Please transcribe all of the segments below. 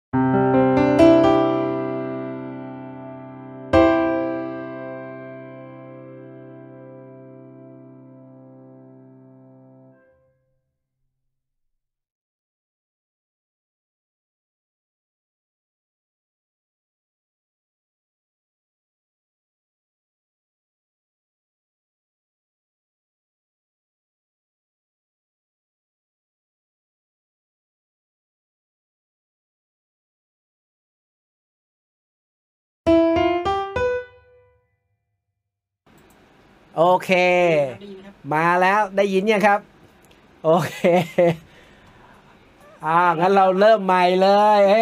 โอเคมาแล้วได้ยินยังครับโอเคงั้นเราเริ่มใหม่เลยเฮ้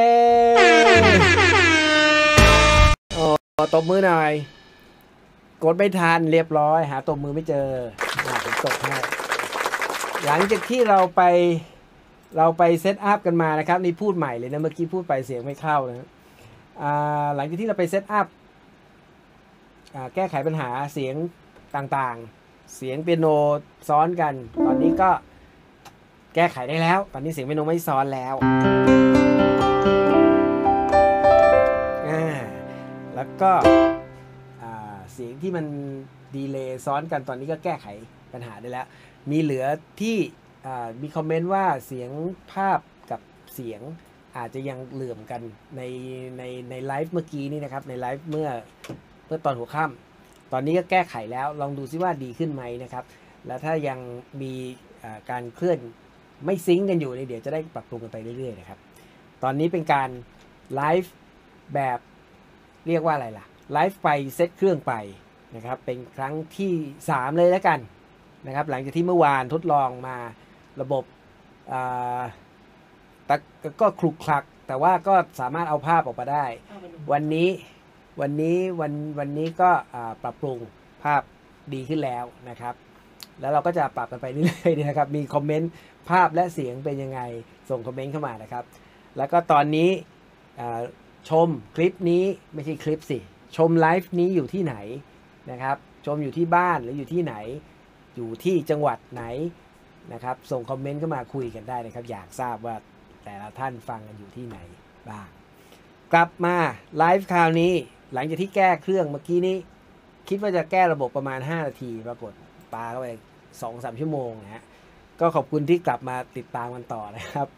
ตบมือหน่อยกดไม่ทันเรียบร้อยหาตบมือไม่เจอผมตบให้หลังจากที่เราไปเซตอัพกันมานะครับนี่พูดใหม่เลยนะเมื่อกี้พูดไปเสียงไม่เข้านะหลังจากที่เราไปเซตอัพแก้ไขปัญหาเสียงต่างๆเสียงเปียโนซ้อนกันตอนนี้ก็แก้ไขได้แล้วตอนนี้เสียงเปียโนไม่ซ้อนแล้วแล้วก็เสียงที่มันดีเลย์ซ้อนกันตอนนี้ก็แก้ไขปัญหาได้แล้วมีเหลือที่มีคอมเมนต์ว่าเสียงภาพกับเสียงอาจจะยังเหลื่อมกันในไลฟ์เมื่อกี้นี่นะครับในไลฟ์เมื่อตอนหัวค่ำตอนนี้ก็แก้ไขแล้วลองดูซิว่าดีขึ้นไหมนะครับแล้วถ้ายังมีการเคลื่อนไม่ซิงค์กันอยู่เดี๋ยวจะได้ปรับปรุงกันไปเรื่อยๆนะครับตอนนี้เป็นการไลฟ์แบบเรียกว่าอะไรล่ะไลฟ์ไปเซตเครื่องไปนะครับเป็นครั้งที่3เลยแล้วกันนะครับหลังจากที่เมื่อวานทดลองมาระบบก็คลุกคลักแต่ว่าก็สามารถเอาภาพออกมาได้วันนี้ก็ปรับปรุงภาพดีขึ้นแล้วนะครับแล้วเราก็จะปรับกันไปเรื่อยๆนะครับมีคอมเมนต์ภาพและเสียงเป็นยังไงส่งคอมเมนต์เข้ามานะครับแล้วก็ตอนนี้ชมคลิปนี้ไม่ใช่คลิปสิชมไลฟ์นี้อยู่ที่ไหนนะครับชมอยู่ที่บ้านหรืออยู่ที่ไหนอยู่ที่จังหวัดไหนนะครับส่งคอมเมนต์เข้ามาคุยกันได้นะครับอยากทราบว่าแต่ละท่านฟังกันอยู่ที่ไหนบ้างกลับมาไลฟ์คราวนี้หลังจากที่แก้เครื่องเมื่อกี้นี้คิดว่าจะแก้ระบบประมาณ5นาทีปรากฏปาเข้าไป 2-3 ชั่วโมงนะฮะก็ขอบคุณที่กลับมาติดตามกันต่อนะครับ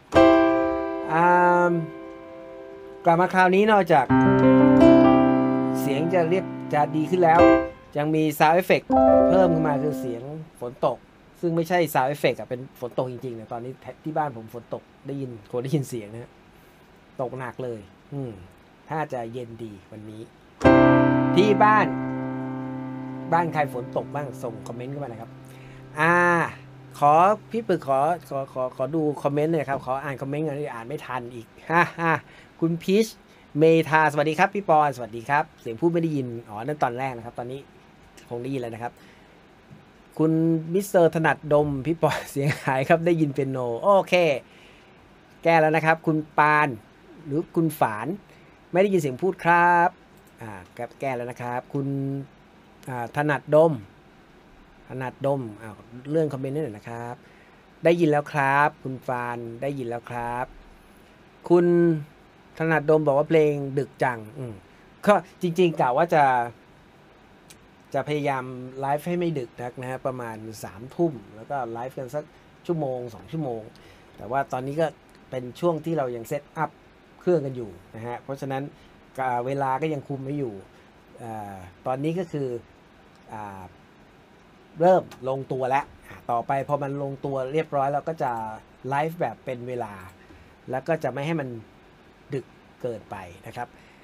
กลับมาคราวนี้นอกจากเสียงจะดีขึ้นแล้วยังมี Sound Effect เพิ่มขึ้นมาคือเสียงฝนตกซึ่งไม่ใช่ Sound Effect เป็นฝนตกจริงๆนะตอนนี้ที่บ้านผมฝนตกได้ยินเสียงนะตกหนักเลยถ้าจะเย็นดีวันนี้ที่บ้านใครฝนตกบ้างส่งคอมเมนต์เข้ามานะครับขอพี่ปึกขอดูคอมเมนต์หน่อยครับขออ่านคอมเมนต์กันอ่านไม่ทันอีกคุณพีชเมธาสวัสดีครับพี่ปอนสวัสดีครับเสียงพูดไม่ได้ยินนั่นตอนแรกนะครับตอนนี้คงได้ยินแล้วนะครับคุณมิสเตอร์ถนัดดมพี่ปอนเสียงหายครับได้ยินเปียโนโอเคแก้แล้วนะครับคุณปานหรือคุณฝานไม่ได้ยินเสียงพูดครับแก้แล้วนะครับคุณถนัดดมเรื่องคอมเมนต์นี่หน่อยนะครับได้ยินแล้วครับคุณฟานได้ยินแล้วครับคุณถนัดดมบอกว่าเพลงดึกจังก็จริงๆกะว่าจะพยายามไลฟ์ให้ไม่ดึกนักนะฮะประมาณ3 ทุ่มแล้วก็ไลฟ์กันสักชั่วโมง2 ชั่วโมงแต่ว่าตอนนี้ก็เป็นช่วงที่เรายังเซตอัพเครื่องกันอยู่นะฮะเพราะฉะนั้นเวลาก็ยังคุมไม่อยู่ตอนนี้ก็คือเริ่มลงตัวแล้วต่อไปพอมันลงตัวเรียบร้อยเราก็จะไลฟ์แบบเป็นเวลาแล้วก็จะไม่ให้มันดึกเกินไปนะครับ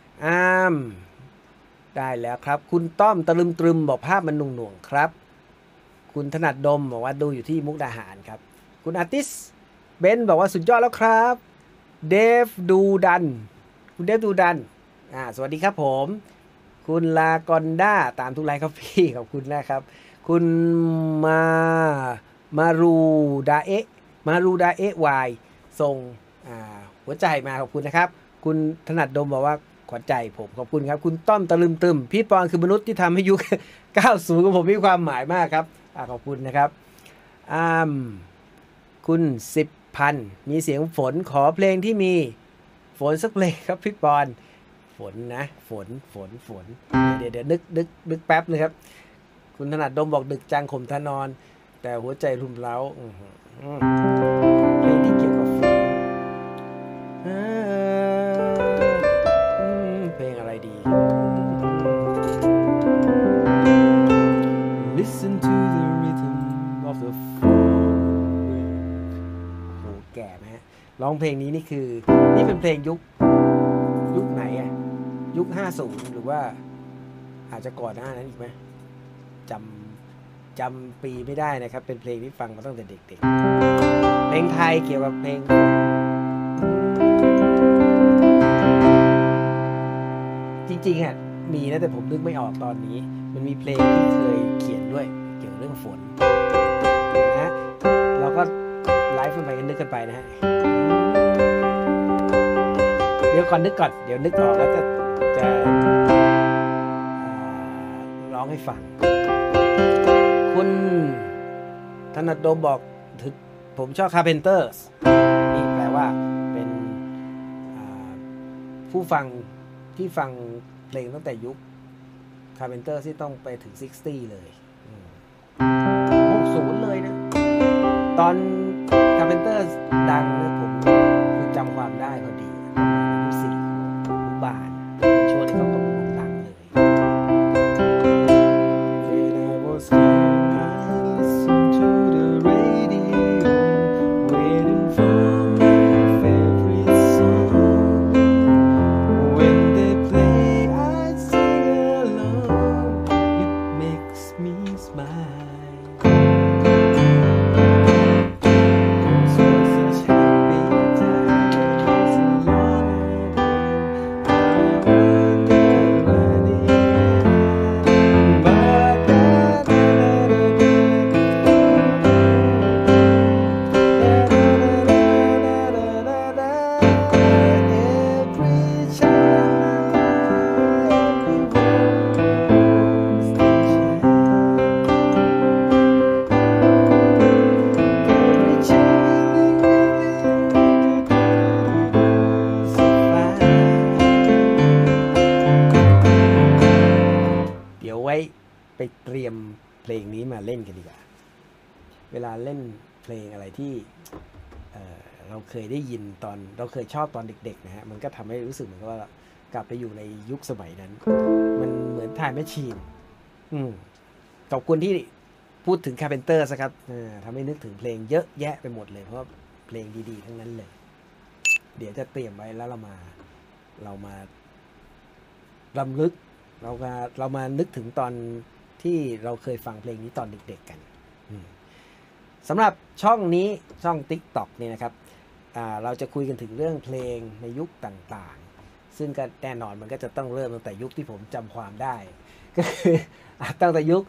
ได้แล้วครับคุณต้อมตะลึมตรึมบอกภาพมันหน่วงๆครับคุณถนัดดมบอกว่าดูอยู่ที่มุกดาหารครับคุณอาร์ติสเบนบอกว่าสุดยอดแล้วครับเดฟดูดันคุณเดฟดูดันสวัสดีครับผมคุณลากอนด้าตามทุกไลฟ์ครับพี่ขอบคุณนะครับคุณมารูดาเอะวายส่งหัวใจมาขอบคุณนะครับคุณถนัดดมบอกว่าขวัญใจผมขอบคุณครับคุณต้อมตะลึมตึมพี่ปอนคือมนุษย์ที่ทำให้ยุค 90 ของผมมีความหมายมากครับขอบคุณนะครับคุณ10,000มีเสียงฝนขอเพลงที่มีฝนสักเพลงครับพี่ปอนฝนนะฝนเดี๋ยวนึกแป๊บเลยครับคุณถนัดดมบอกดึกจังข่มทานอนแต่หัวใจรุมเร้าเพลงที่เกี่ยวกับฝนเพลงอะไรดี Listen to the rhythm of the fall โหแก่ไหมฮะร้องเพลงนี้นี่คือนี่เป็นเพลงยุคไหนอะยุค50หรือว่าอาจจะก่อนหน้านั้นอีกไหมจำปีไม่ได้นะครับเป็นเพลงที่ฟังมาตั้งแต่เด็กๆเพลงไทยเกี่ยวกับเพลงจริงๆอ่ะมีนะแต่ผมนึกไม่ออกตอนนี้มันมีเพลงที่เคยเขียนด้วยเกี่ยวกับเรื่องฝนนะเราก็ไลฟ์ไปกันนึกกันไปนะฮะเดี๋ยวก่อนนึกก่อนเดี๋ยวนึกออกแล้วจะร้องให้ฟังคุณธนดดมบอกถึงผมชอบ Carpenters นี่แปลว่าเป็นผู้ฟังที่ฟังเพลงตั้งแต่ยุค Carpenters ที่ต้องไปถึง 60 เลย60เลยนะตอน Carpenters ดังเนี่ยผมคือจำความได้พอดีอายุ4 ขวบบานช่วงที่เขากำลังดังเลย When I was young I listened to the radio waiting for my favorite song When they play I sing along It makes me smile It was such happy times so long ago I wonder what itเดี๋ยวไว้ไปเตรียมเพลงนี้มาเล่นกันดีกว่าเวลาเล่นเพลงอะไรที่เราเคยได้ยินตอนเราเคยชอบตอนเด็กๆนะฮะมันก็ทำให้รู้สึกเหมือนกับว่ากลับไปอยู่ในยุคสมัยนั้นมันเหมือนTime Machineขอบคุณที่พูดถึง Carpenters นะครับทำให้นึกถึงเพลงเยอะแยะไปหมดเลยเพราะเพลงดีๆทั้งนั้นเลยเดี๋ยวจะเตรียมไว้แล้วเรามารำลึกเรามานึกถึงตอนที่เราเคยฟังเพลงนี้ตอนเด็กๆกันสำหรับช่องนี้ช่อง TikTok เนี่ยนะครับเราจะคุยกันถึงเรื่องเพลงในยุคต่างๆซึ่งก็แน่นอนมันก็จะต้องเริ่มตั้งแต่ยุคที่ผมจำความได้ก็คือตั้งแต่ยุค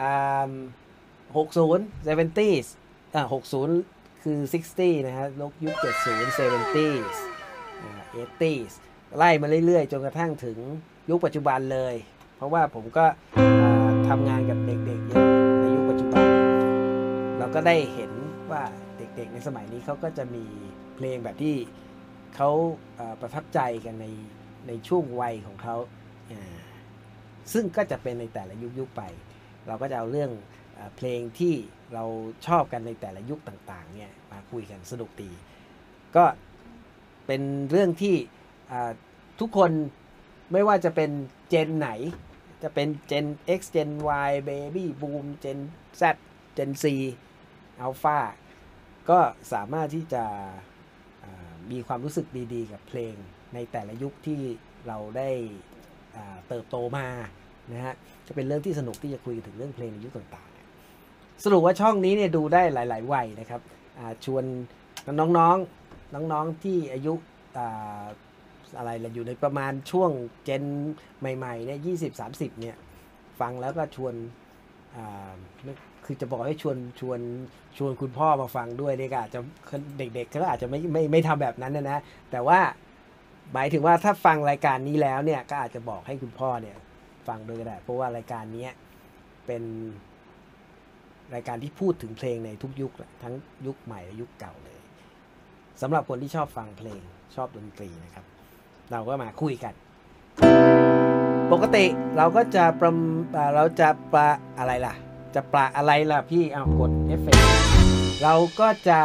60 70s 60คือ60นะฮะยุค70 70s 80s ไล่มาเรื่อยๆจนกระทั่งถึงยุคปัจจุบันเลยเพราะว่าผมก็ทำงานกับเด็กๆเยอะในยุคปัจจุบันเราก็ได้เห็นว่าเด็กๆในสมัยนี้เขาก็จะมีเพลงแบบที่เขาประทับใจกันในช่วงวัยของเขาซึ่งก็จะเป็นในแต่ละยุคไปเราก็จะเอาเรื่องเพลงที่เราชอบกันในแต่ละยุคต่างๆเนี่ยมาคุยกันสนุกดีก็เป็นเรื่องที่ทุกคนไม่ว่าจะเป็นเจนไหนจะเป็น Gen X Gen Y Baby Boom Gen Z Gen C Alpha ก็สามารถที่จะมีความรู้สึกดีๆกับเพลงในแต่ละยุคที่เราได้เติบโตมานะฮะจะเป็นเรื่องที่สนุกที่จะคุยถึงเรื่องเพลงในยุคต่างๆสรุปว่าช่องนี้เนี่ยดูได้หลายๆวัยนะครับชวนน้องๆที่อายุอะไรล่ะอยู่ในประมาณช่วงเจนใหม่ๆเนี่ย20-30เนี่ยฟังแล้วก็ชวนคือจะบอกให้ชวนคุณพ่อมาฟังด้วยเนี่ยก็อาจจะเด็กๆเขาอาจจะไม่ทำแบบนั้นนะแต่ว่าหมายถึงว่าถ้าฟังรายการนี้แล้วเนี่ยก็อาจจะบอกให้คุณพ่อเนี่ยฟังด้วยก็ได้เพราะว่ารายการนี้เป็นรายการที่พูดถึงเพลงในทุกยุคทั้งยุคใหม่และยุคเก่าเลยสำหรับคนที่ชอบฟังเพลงชอบดนตรีนะครับเราก็มาคุยกันปกติเราก็จะเราจะอะไรล่ะจะอะไรล่ะพี่เอากดเอฟเฟกต์เราก็จะ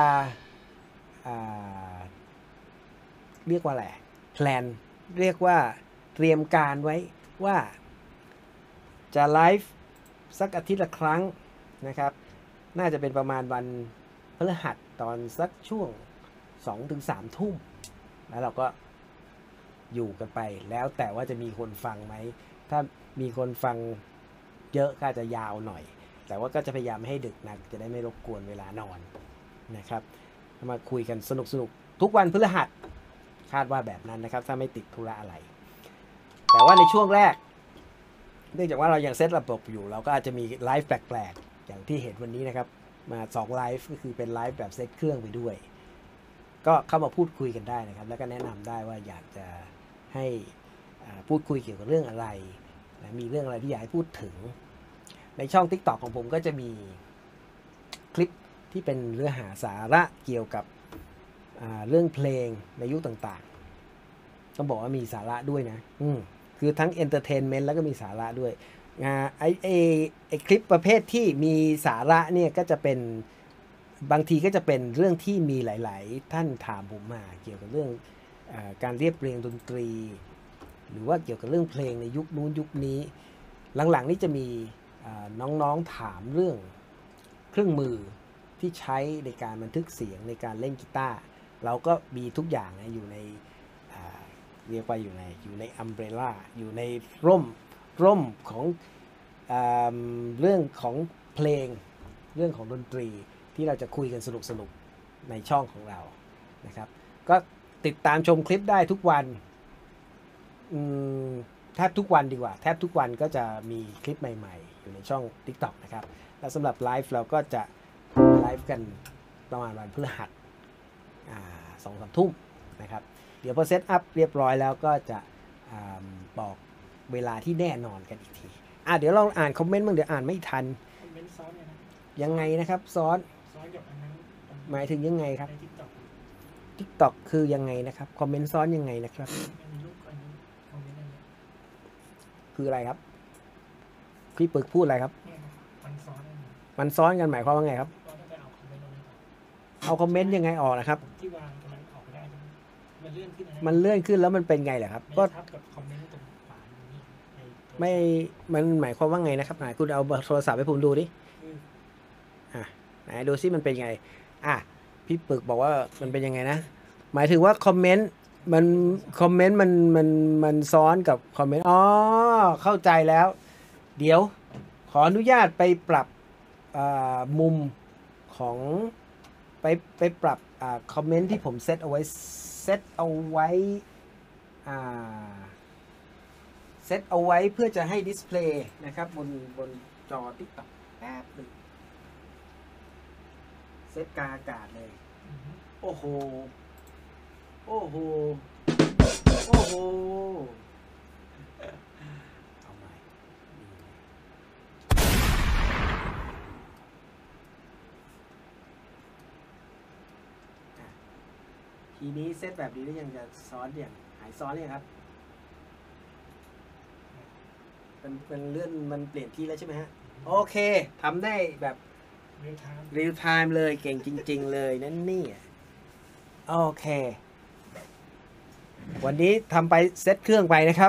เรียกว่าอะไรแพลนเรียกว่าเตรียมการไว้ว่าจะไลฟ์สักอาทิตย์ละครั้งนะครับน่าจะเป็นประมาณวันพฤหัสตอนสักช่วง 2-3 ทุ่มแล้วเราก็อยู่กันไปแล้วแต่ว่าจะมีคนฟังไหมถ้ามีคนฟังเยอะก็จะยาวหน่อยแต่ว่าก็จะพยายามให้ดึกนักจะได้ไม่รบกวนเวลานอนนะครับมาคุยกันสนุกทุกวันพฤหัสคาดว่าแบบนั้นนะครับถ้าไม่ติดธุระอะไรแต่ว่าในช่วงแรกเนื่องจากว่าเรายังเซตระบบอยู่เราก็อาจจะมีไลฟ์แปลกๆอย่างที่เห็นวันนี้นะครับมา2ไลฟ์ก็คือเป็นไลฟ์แบบเซตเครื่องไปด้วยก็เข้ามาพูดคุยกันได้นะครับแล้วก็แนะนำได้ว่าอยากจะให้พูดคุยเกี่ยวกับเรื่องอะไรและมีเรื่องอะไรที่อยากให้พูดถึงในช่อง TikTok ของผมก็จะมีคลิปที่เป็นเรื่องหาสาระเกี่ยวกับเรื่องเพลงในยุคต่างๆต้องบอกว่ามีสาระด้วยนะคือทั้งเอนเตอร์เทนเมนต์แล้วก็มีสาระด้วยไอคลิปประเภทที่มีสาระเนี่ยก็จะเป็นบางทีก็จะเป็นเรื่องที่มีหลายๆท่านถามผมมาเกี่ยวกับเรื่องการเรียบเรียงดนตรีหรือว่าเกี่ยวกับเรื่องเพลงในยุคนู้นยุคนี้หลังๆนี่จะมีน้องๆถามเรื่องเครื่องมือที่ใช้ในการบันทึกเสียงในการเล่นกีตาร์เราก็มีทุกอย่างนะอยู่ในเรียกว่าอยู่ในอัมเบรล่าอยู่ในร่มของเรื่องของเพลงเรื่องของดนตรีที่เราจะคุยกันสนุกในช่องของเรานะครับก็ติดตามชมคลิปได้ทุกวันแทบทุกวันดีกว่าแทบทุกวันก็จะมีคลิปใหม่ๆอยู่ในช่อง TikTok นะครับแล้วสำหรับไลฟ์เราก็จะไลฟ์กันประมาณวันพฤหัส2-3 ทุ่มนะครับเดี๋ยวพอเซตอัพเรียบร้อยแล้วก็จะบอกเวลาที่แน่นอนกันอีกทีเดี๋ยวเราอ่านคอมเมนต์บ้างเดี๋ยวอ่านไม่ทันคอมเมนต์ซ้อนเนี่ยนะยังไงนะครับซ้อนกับอันนั้นหมายถึงยังไงครับใน TikTok คือยังไงนะครับคอมเมนต์ซ้อนยังไงนะครับคืออะไรครับพี่ปึกพูดอะไรครับมันซ้อนกันหมายความว่าไงครับเอาคอมเมนต์ยังไงออกนะครับที่วางตรงนั้นออกไม่ได้มันเลื่อนขึ้นแล้วมันเป็นไงเหรอครับก็ทับกับคอมเมนต์ตรงขวานี้ไม่มันหมายความว่าไงนะครับคุณเอาโทรศัพท์ให้ผมดูดิไหนดูซิมันเป็นไงพี่ปึกบอกว่ามันเป็นยังไงนะหมายถึงว่าคอมเมนต์มันซ้อนกับคอมเมนต์เข้าใจแล้วเดี๋ยวขออนุญาตไปปรับมุมของไปปรับคอมเมนต์ที่ผมเซตเอาไว้เพื่อจะให้ดิสเพลย์นะครับบนจอ TikTok แป๊บนึงเซตกลางอากาศเลยโอ้โหเอาใหม่ทีนี้เซตแบบนี้แล้วยังจะซ้อนอย่างหายซ้อนเลยครับเป็นเลื่อนมันเปลี่ยนที่แล้วใช่ไหมฮะโอเคทำได้แบบเรียลไทม์เลยเก่งจริงๆเลยนั่นนี่โอเควันนี้ทำไปเซตเครื่องไปนะครับ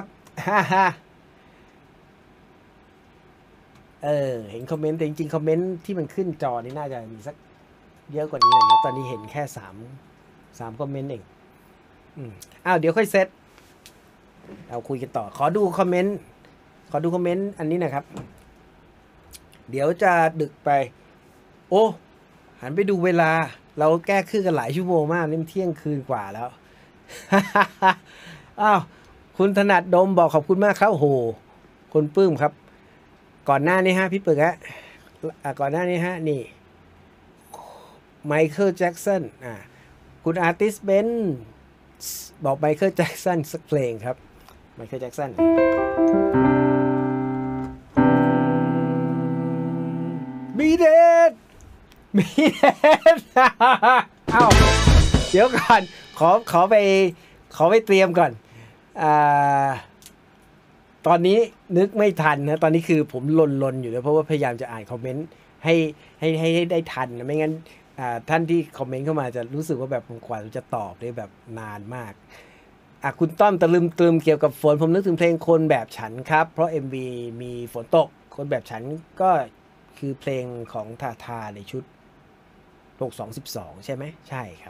เห็นคอมเมนต์แต่จริงๆคอมเมนต์ที่มันขึ้นจอนี่น่าจะมีสักเยอะกว่านี้หน่อยนะตอนนี้เห็นแค่3คอมเมนต์เองเดี๋ยวค่อยเซตเราคุยกันต่อขอดูคอมเมนต์อันนี้นะครับเดี๋ยวจะดึกไปโอ้หันไปดูเวลาเราแก้คืนกันหลายชั่วโมงมากนี่เที่ยงคืนกว่าแล้วคุณถนัดดมบอกขอบคุณมากครับโหคนปลื้มครับก่อนหน้านี้ฮะพี่ปึกก่อนหน้านี้ฮะนี่ไมเคิลแจ็กสันคุณอาร์ติสเบนบอกไมเคิลแจ็กสันสักเพลงครับไมเคิลแจ็กสันมีเดชเดี๋ยวก่อนขอไปเตรียมก่อนอ่าตอนนี้นึกไม่ทันนะตอนนี้คือผมลนอยู่นะเพราะว่าพยายามจะอ่านคอมเมนต์ให้ได้ทันนะไม่งั้นท่านที่คอมเมนต์เข้ามาจะรู้สึกว่าแบบกว่าจะตอบได้แบบนานมากคุณต้อมตะลึมตรึมเกี่ยวกับฝนผมนึกถึงเพลงคนแบบฉันครับเพราะ MV มีฝนตกคนแบบฉันก็คือเพลงของทาในชุด6212ใช่ไหมใช่ครับ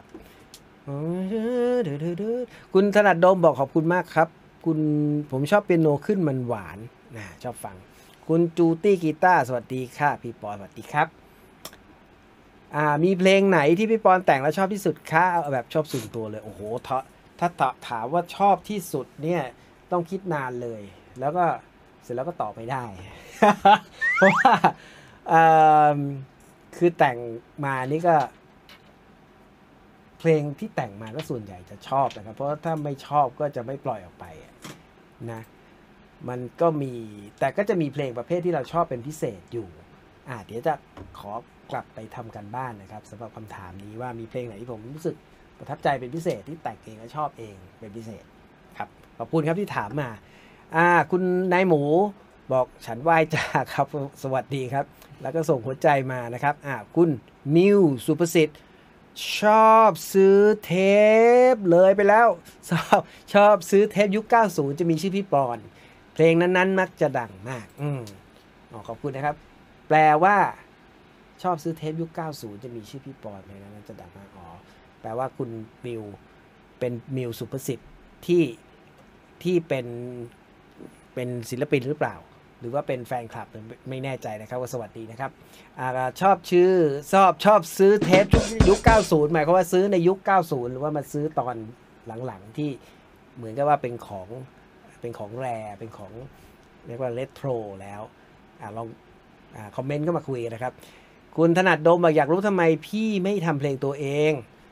คุณถนัดโดมบอกขอบคุณมากครับผมชอบเปียโนขึ้นมันหวานชอบฟังคุณจูตี้กีตาร์สวัสดีค่ะพี่ปอนสวัสดีครับมีเพลงไหนที่พี่ปอนแต่งแล้วชอบที่สุดคะเอาแบบชอบส่วนตัวเลยโอ้โหถ้าถามว่าชอบที่สุดเนี่ยต้องคิดนานเลยแล้วก็เสร็จแล้วก็ตอบไม่ได้ เพราะว่าคือแต่งมานี่ก็เพลงที่แต่งมาก็ส่วนใหญ่จะชอบนะครับเพราะถ้าไม่ชอบก็จะไม่ปล่อยออกไปนะมันก็มีแต่ก็จะมีเพลงประเภทที่เราชอบเป็นพิเศษอยู่เดี๋ยวจะขอกลับไปทำกันบ้านนะครับสำหรับคำถามนี้ว่ามีเพลงไหนที่ผมรู้สึกประทับใจเป็นพิเศษที่แต่งเองและชอบเองเป็นพิเศษครับขอบคุณครับที่ถามมาคุณนายหมูบอกฉันไหว้จ้าครับสวัสดีครับแล้วก็ส่งหัวใจมานะครับคุณมิวสุประสิทธิ์ชอบซื้อเทปเลยไปแล้วชอบซื้อเทปยุค 90 จะมีชื่อพี่ปอนเพลงนั้นๆมักจะดังมากขอบคุณนะครับแปลว่าชอบซื้อเทปยุค 90 จะมีชื่อพี่ปอนเพลงนั้นจะดังมากแปลว่าคุณมิวเป็นมิวสุประสิทธิ์ที่เป็นศิลปินหรือเปล่าหรือว่าเป็นแฟนคลับไม่แน่ใจนะครับว่าสวัสดีนะครับชอบซื้อเทปยุค 90 หมายความว่าซื้อในยุค 90 หรือว่ามาซื้อตอนหลังๆที่เหมือนกับว่าเป็นของแรเป็นของเรียกว่าเรโทรแล้วลองคอมเมนต์ก็มาคุยกันนะครับคุณถนัดโดมบอกอยากรู้ทำไมพี่ไม่ทำเพลงตัวเอง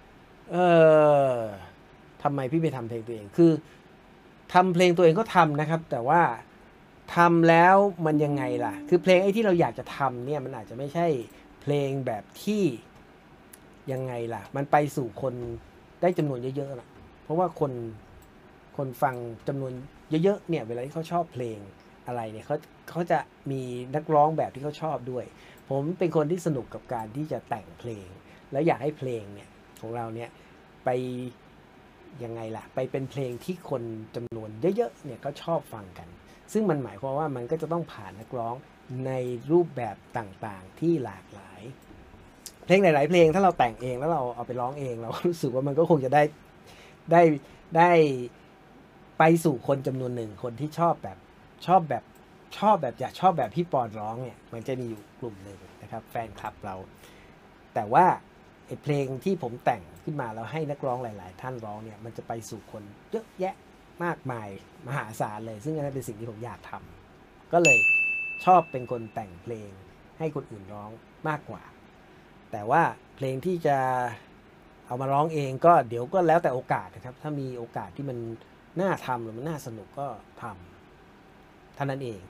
ทำไมพี่ไม่ทำเพลงตัวเองคือทำเพลงตัวเองก็ทำนะครับแต่ว่าทำแล้วมันยังไงล่ะคือเพลงไอ้ที่เราอยากจะทำเนี่ยมันอาจจะไม่ใช่เพลงแบบที่ยังไงล่ะมันไปสู่คนได้จำนวนเยอะๆล่ะเพราะว่าคนฟังจำนวนเยอะๆเนี่ยเวลาที่เขาชอบเพลงอะไรเนี่ยเขาจะมีนักร้องแบบที่เขาชอบด้วยผมเป็นคนที่สนุกกับการที่จะแต่งเพลงแล้วอยากให้เพลงเนี่ยของเราเนี่ยไปยังไงล่ะไปเป็นเพลงที่คนจำนวนเยอะๆเนี่ยเขาชอบฟังกันซึ่งมันหมายความว่ามันก็จะต้องผ่านนักร้องในรูปแบบต่างๆที่หลากหลายเพลงหลายๆเพลงถ้าเราแต่งเองแล้วเราเอาไปร้องเองเรารู้สึกว่ามันก็คงจะได้ไปสู่คนจำนวนหนึ่งคนที่ชอบแบบอยากชอบแบบพี่ปอนร้องเนี่ยมันจะมีอยู่กลุ่มหนึ่งนะครับแฟนคลับเราแต่ว่าไอ้เพลงที่ผมแต่งขึ้นมาแล้วให้นักร้องหลายๆท่านร้องเนี่ยมันจะไปสู่คนเยอะแยะมากมายมหาศาลเลยซึ่งอันนั้นเป็นสิ่งที่ผมอยากทำก็เลยชอบเป็นคนแต่งเพลงให้คนอื่นร้องมากกว่าแต่ว่าเพลงที่จะเอามาร้องเองก็เดี๋ยวก็แล้วแต่โอกาสนะครับถ้ามีโอกาสที่มันน่าทำหรือมันน่าสนุกก็ทำเท่านั้นเอง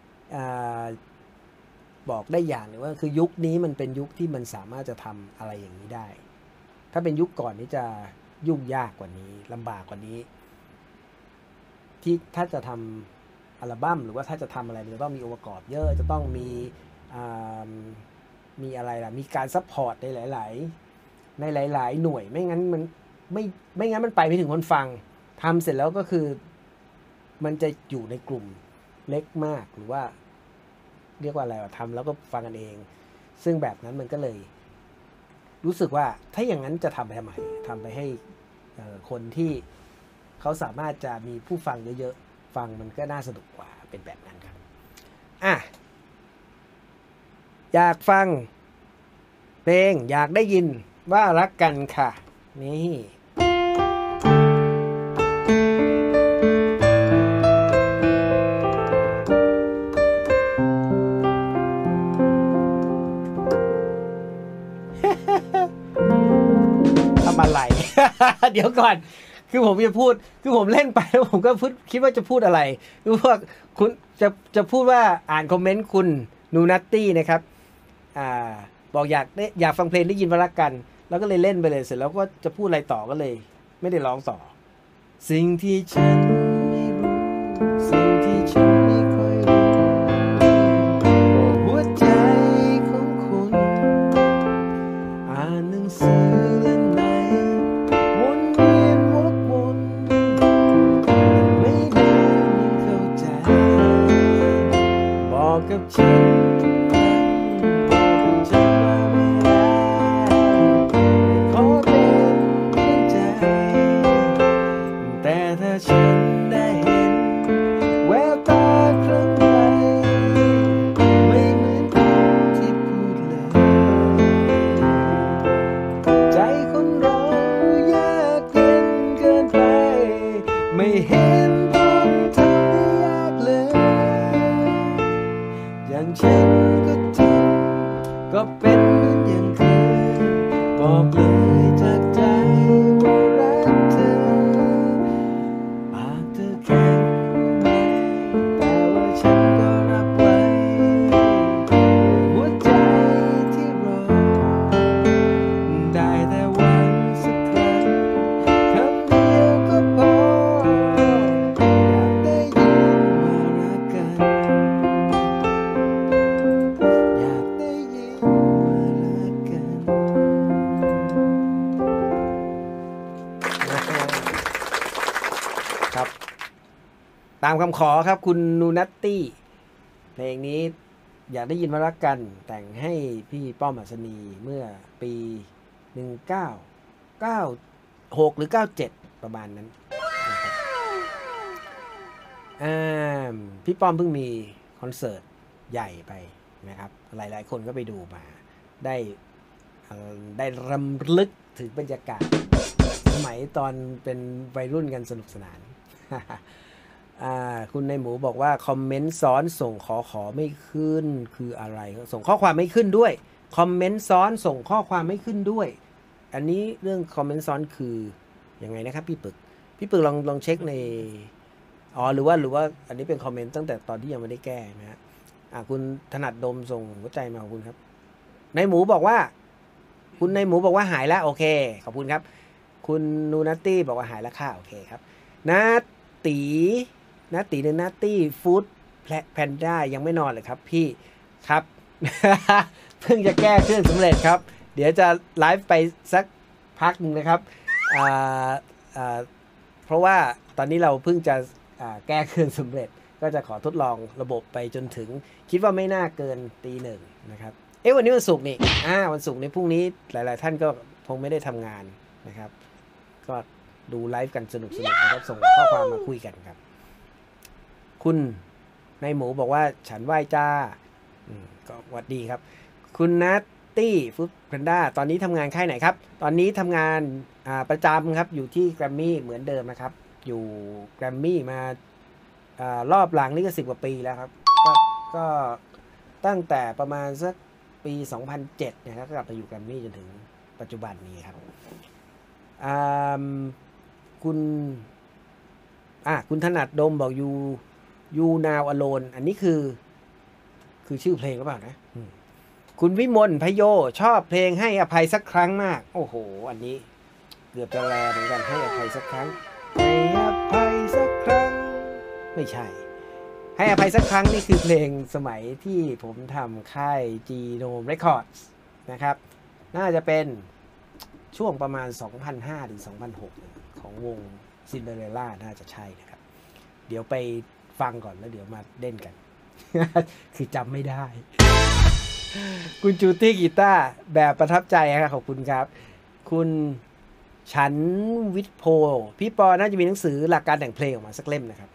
บอกได้อย่างหนึ่งว่าคือยุคนี้มันเป็นยุคที่มันสามารถจะทำอะไรอย่างนี้ได้ถ้าเป็นยุคก่อนนี้จะยุ่งยากกว่านี้ลำบากกว่านี้ที่ถ้าจะทำอัลบั้มหรือว่าถ้าจะทำอะไรมันจะต้องมีองค์ประกอบเยอะจะต้องมีอะไรล่ะมีการซัพพอร์ตในหลายหน่วยไม่งั้นมันไม่งั้นมันไปไม่ถึงคนฟังทำเสร็จแล้วก็คือมันจะอยู่ในกลุ่มเล็กมากหรือว่าเรียกว่าอะไรทำแล้วก็ฟังกันเองซึ่งแบบนั้นมันก็เลยรู้สึกว่าถ้าอย่างนั้นจะทำไปทำไมทำไปให้คนที่เขาสามารถจะมีผู้ฟังเยอะๆฟังมันก็น่าสนุกกว่าเป็นแบบนั้นครับอยากฟังเพลงอยากได้ยินว่ารักกันค่ะนี่ทำอะไร เดี๋ยวก่อนคือผมจะพูดคือผมเล่นไปแล้วผมก็คิดว่าจะพูดอะไรรู้ว่าคุณจะพูดว่าอ่านคอมเมนต์คุณนูนัตตี้นะครับบอกอยากฟังเพลงได้ยินว่ารักกันแล้วก็เลยเล่นไปเลยเสร็จแล้วก็จะพูดอะไรต่อก็เลยไม่ได้ร้องต่อสิ่งที่ฉันไม่รู้สิ่งที่ฉันไม่ค่อยรู้หัวใจของคุณอ่านหนังสือเล่มไหนวนเวียนวกวนไม่ได้เข้าใจบอกกับฉันฉันได้เห็นแววตาครั้งใดไม่เหมือนที่พูดเลยใจคนเรายากเย็นเกินไปไม่เห็นต้องทำให้ยากเลยอย่างฉันก็ทำก็เป็นเหมือนอย่างเคยบอกเลยจากใจว่ารักเธอแข็งไปแต่ว่าฉันก็รับไว้หัวใจที่รอได้แต่หวังสักครั้งคำเดียวก็พออยากได้ยินว่ารักกันอยากได้ยินว่ารักกันครับตามคำขอครับคุณนูนัตตี้เพลงนี้อยากได้ยินมารักกันแต่งให้พี่ป้อมอัศนีเมื่อปี1996หรือ97ประมาณนั้นนะครับพี่ป้อมเพิ่งมีคอนเสิร์ตใหญ่ไปนะครับหลายๆคนก็ไปดูมาได้รำลึกถึงบรรยากาศสมัยตอนเป็นวัยรุ่นกันสนุกสนานคุณในหมูบอกว่าคอมเมนต์ซ้อนส่งขอไม่ขึ้นคืออะไรส่งข้อความไม่ขึ้นด้วยคอมเมนต์ซ้อนส่งข้อความไม่ขึ้นด้วยอันนี้เรื่องคอมเมนต์ซ้อนคือยังไงนะครับพี่ปึกลองเช็คในหรือว่าอันนี้เป็นคอมเมนต์ตั้งแต่ตอนที่ยังไม่ได้แก้นะฮะคุณถนัดดมส่งหัวใจมาขอบคุณครับในหมูบอกว่าคุณในหมูบอกว่าหายแล้วโอเคขอบคุณครับคุณนูนัตตี้บอกว่าหายแล้วค่ะโอเคครับนาตีหรือนาตี้ฟู้ดแพนด้ายังไม่นอนเลยครับพี่ครับ เพิ่งจะแก้เครื่องสำเร็จครับเดี๋ยวจะไลฟ์ไปสักพักนึงนะครับเพราะว่าตอนนี้เราเพิ่งจะแก้เครื่องสำเร็จก็จะขอทดลองระบบไปจนถึงคิดว่าไม่น่าเกินตีหนึ่งนะครับวันนี้วันศุกร์นี่วันศุกร์ในพรุ่งนี้หลายๆท่านก็คงไม่ได้ทำงานนะครับก็ดูไลฟ์กันสนุกนะครับส่งข้อความมาคุยกันครับคุณนายหมูบอกว่าฉันไหว้จ้าก็หวัดดีครับคุณนัตตี้ฟู้ดแพนด้าตอนนี้ทำงานค่ายไหนครับตอนนี้ทำงานประจำครับอยู่ที่แกรมมี่เหมือนเดิมนะครับอยู่แกรมมี่มารอบหลังนี่ก็10 กว่าปีแล้วครับก็ตั้งแต่ประมาณสักปี2007นะครับก็กลับมาอยู่แกรมมี่จนถึงปัจจุบันนี้ครับคุณถนัดดมบอกยูนาวอโลนอันนี้คือชื่อเพลงหรือเปล่านะคุณวิมลพโยชอบเพลงให้อภัยสักครั้งมากโอ้โหอันนี้เกือบจะแลเหมือนกันให้อภัยสักครั้งให้อภัยสักครั้งไม่ใช่ให้อภัยสักครั้งนี่คือเพลงสมัยที่ผมทำค่าย Genome Records นะครับน่าจะเป็นช่วงประมาณ2005ถึง2006ของวงซินเดอเรลล่าน่าจะใช่นะครับเดี๋ยวไปฟังก่อนแล้วเดี๋ยวมาเล่นกัน คือจำไม่ได้ คุณจูตี้กีตาร์แบบประทับใจครับขอบคุณครับคุณฉันวิทย์โพพี่ปอน่าจะมีหนังสือหลักการแต่งเพลงออกมาสักเล่มนะครับ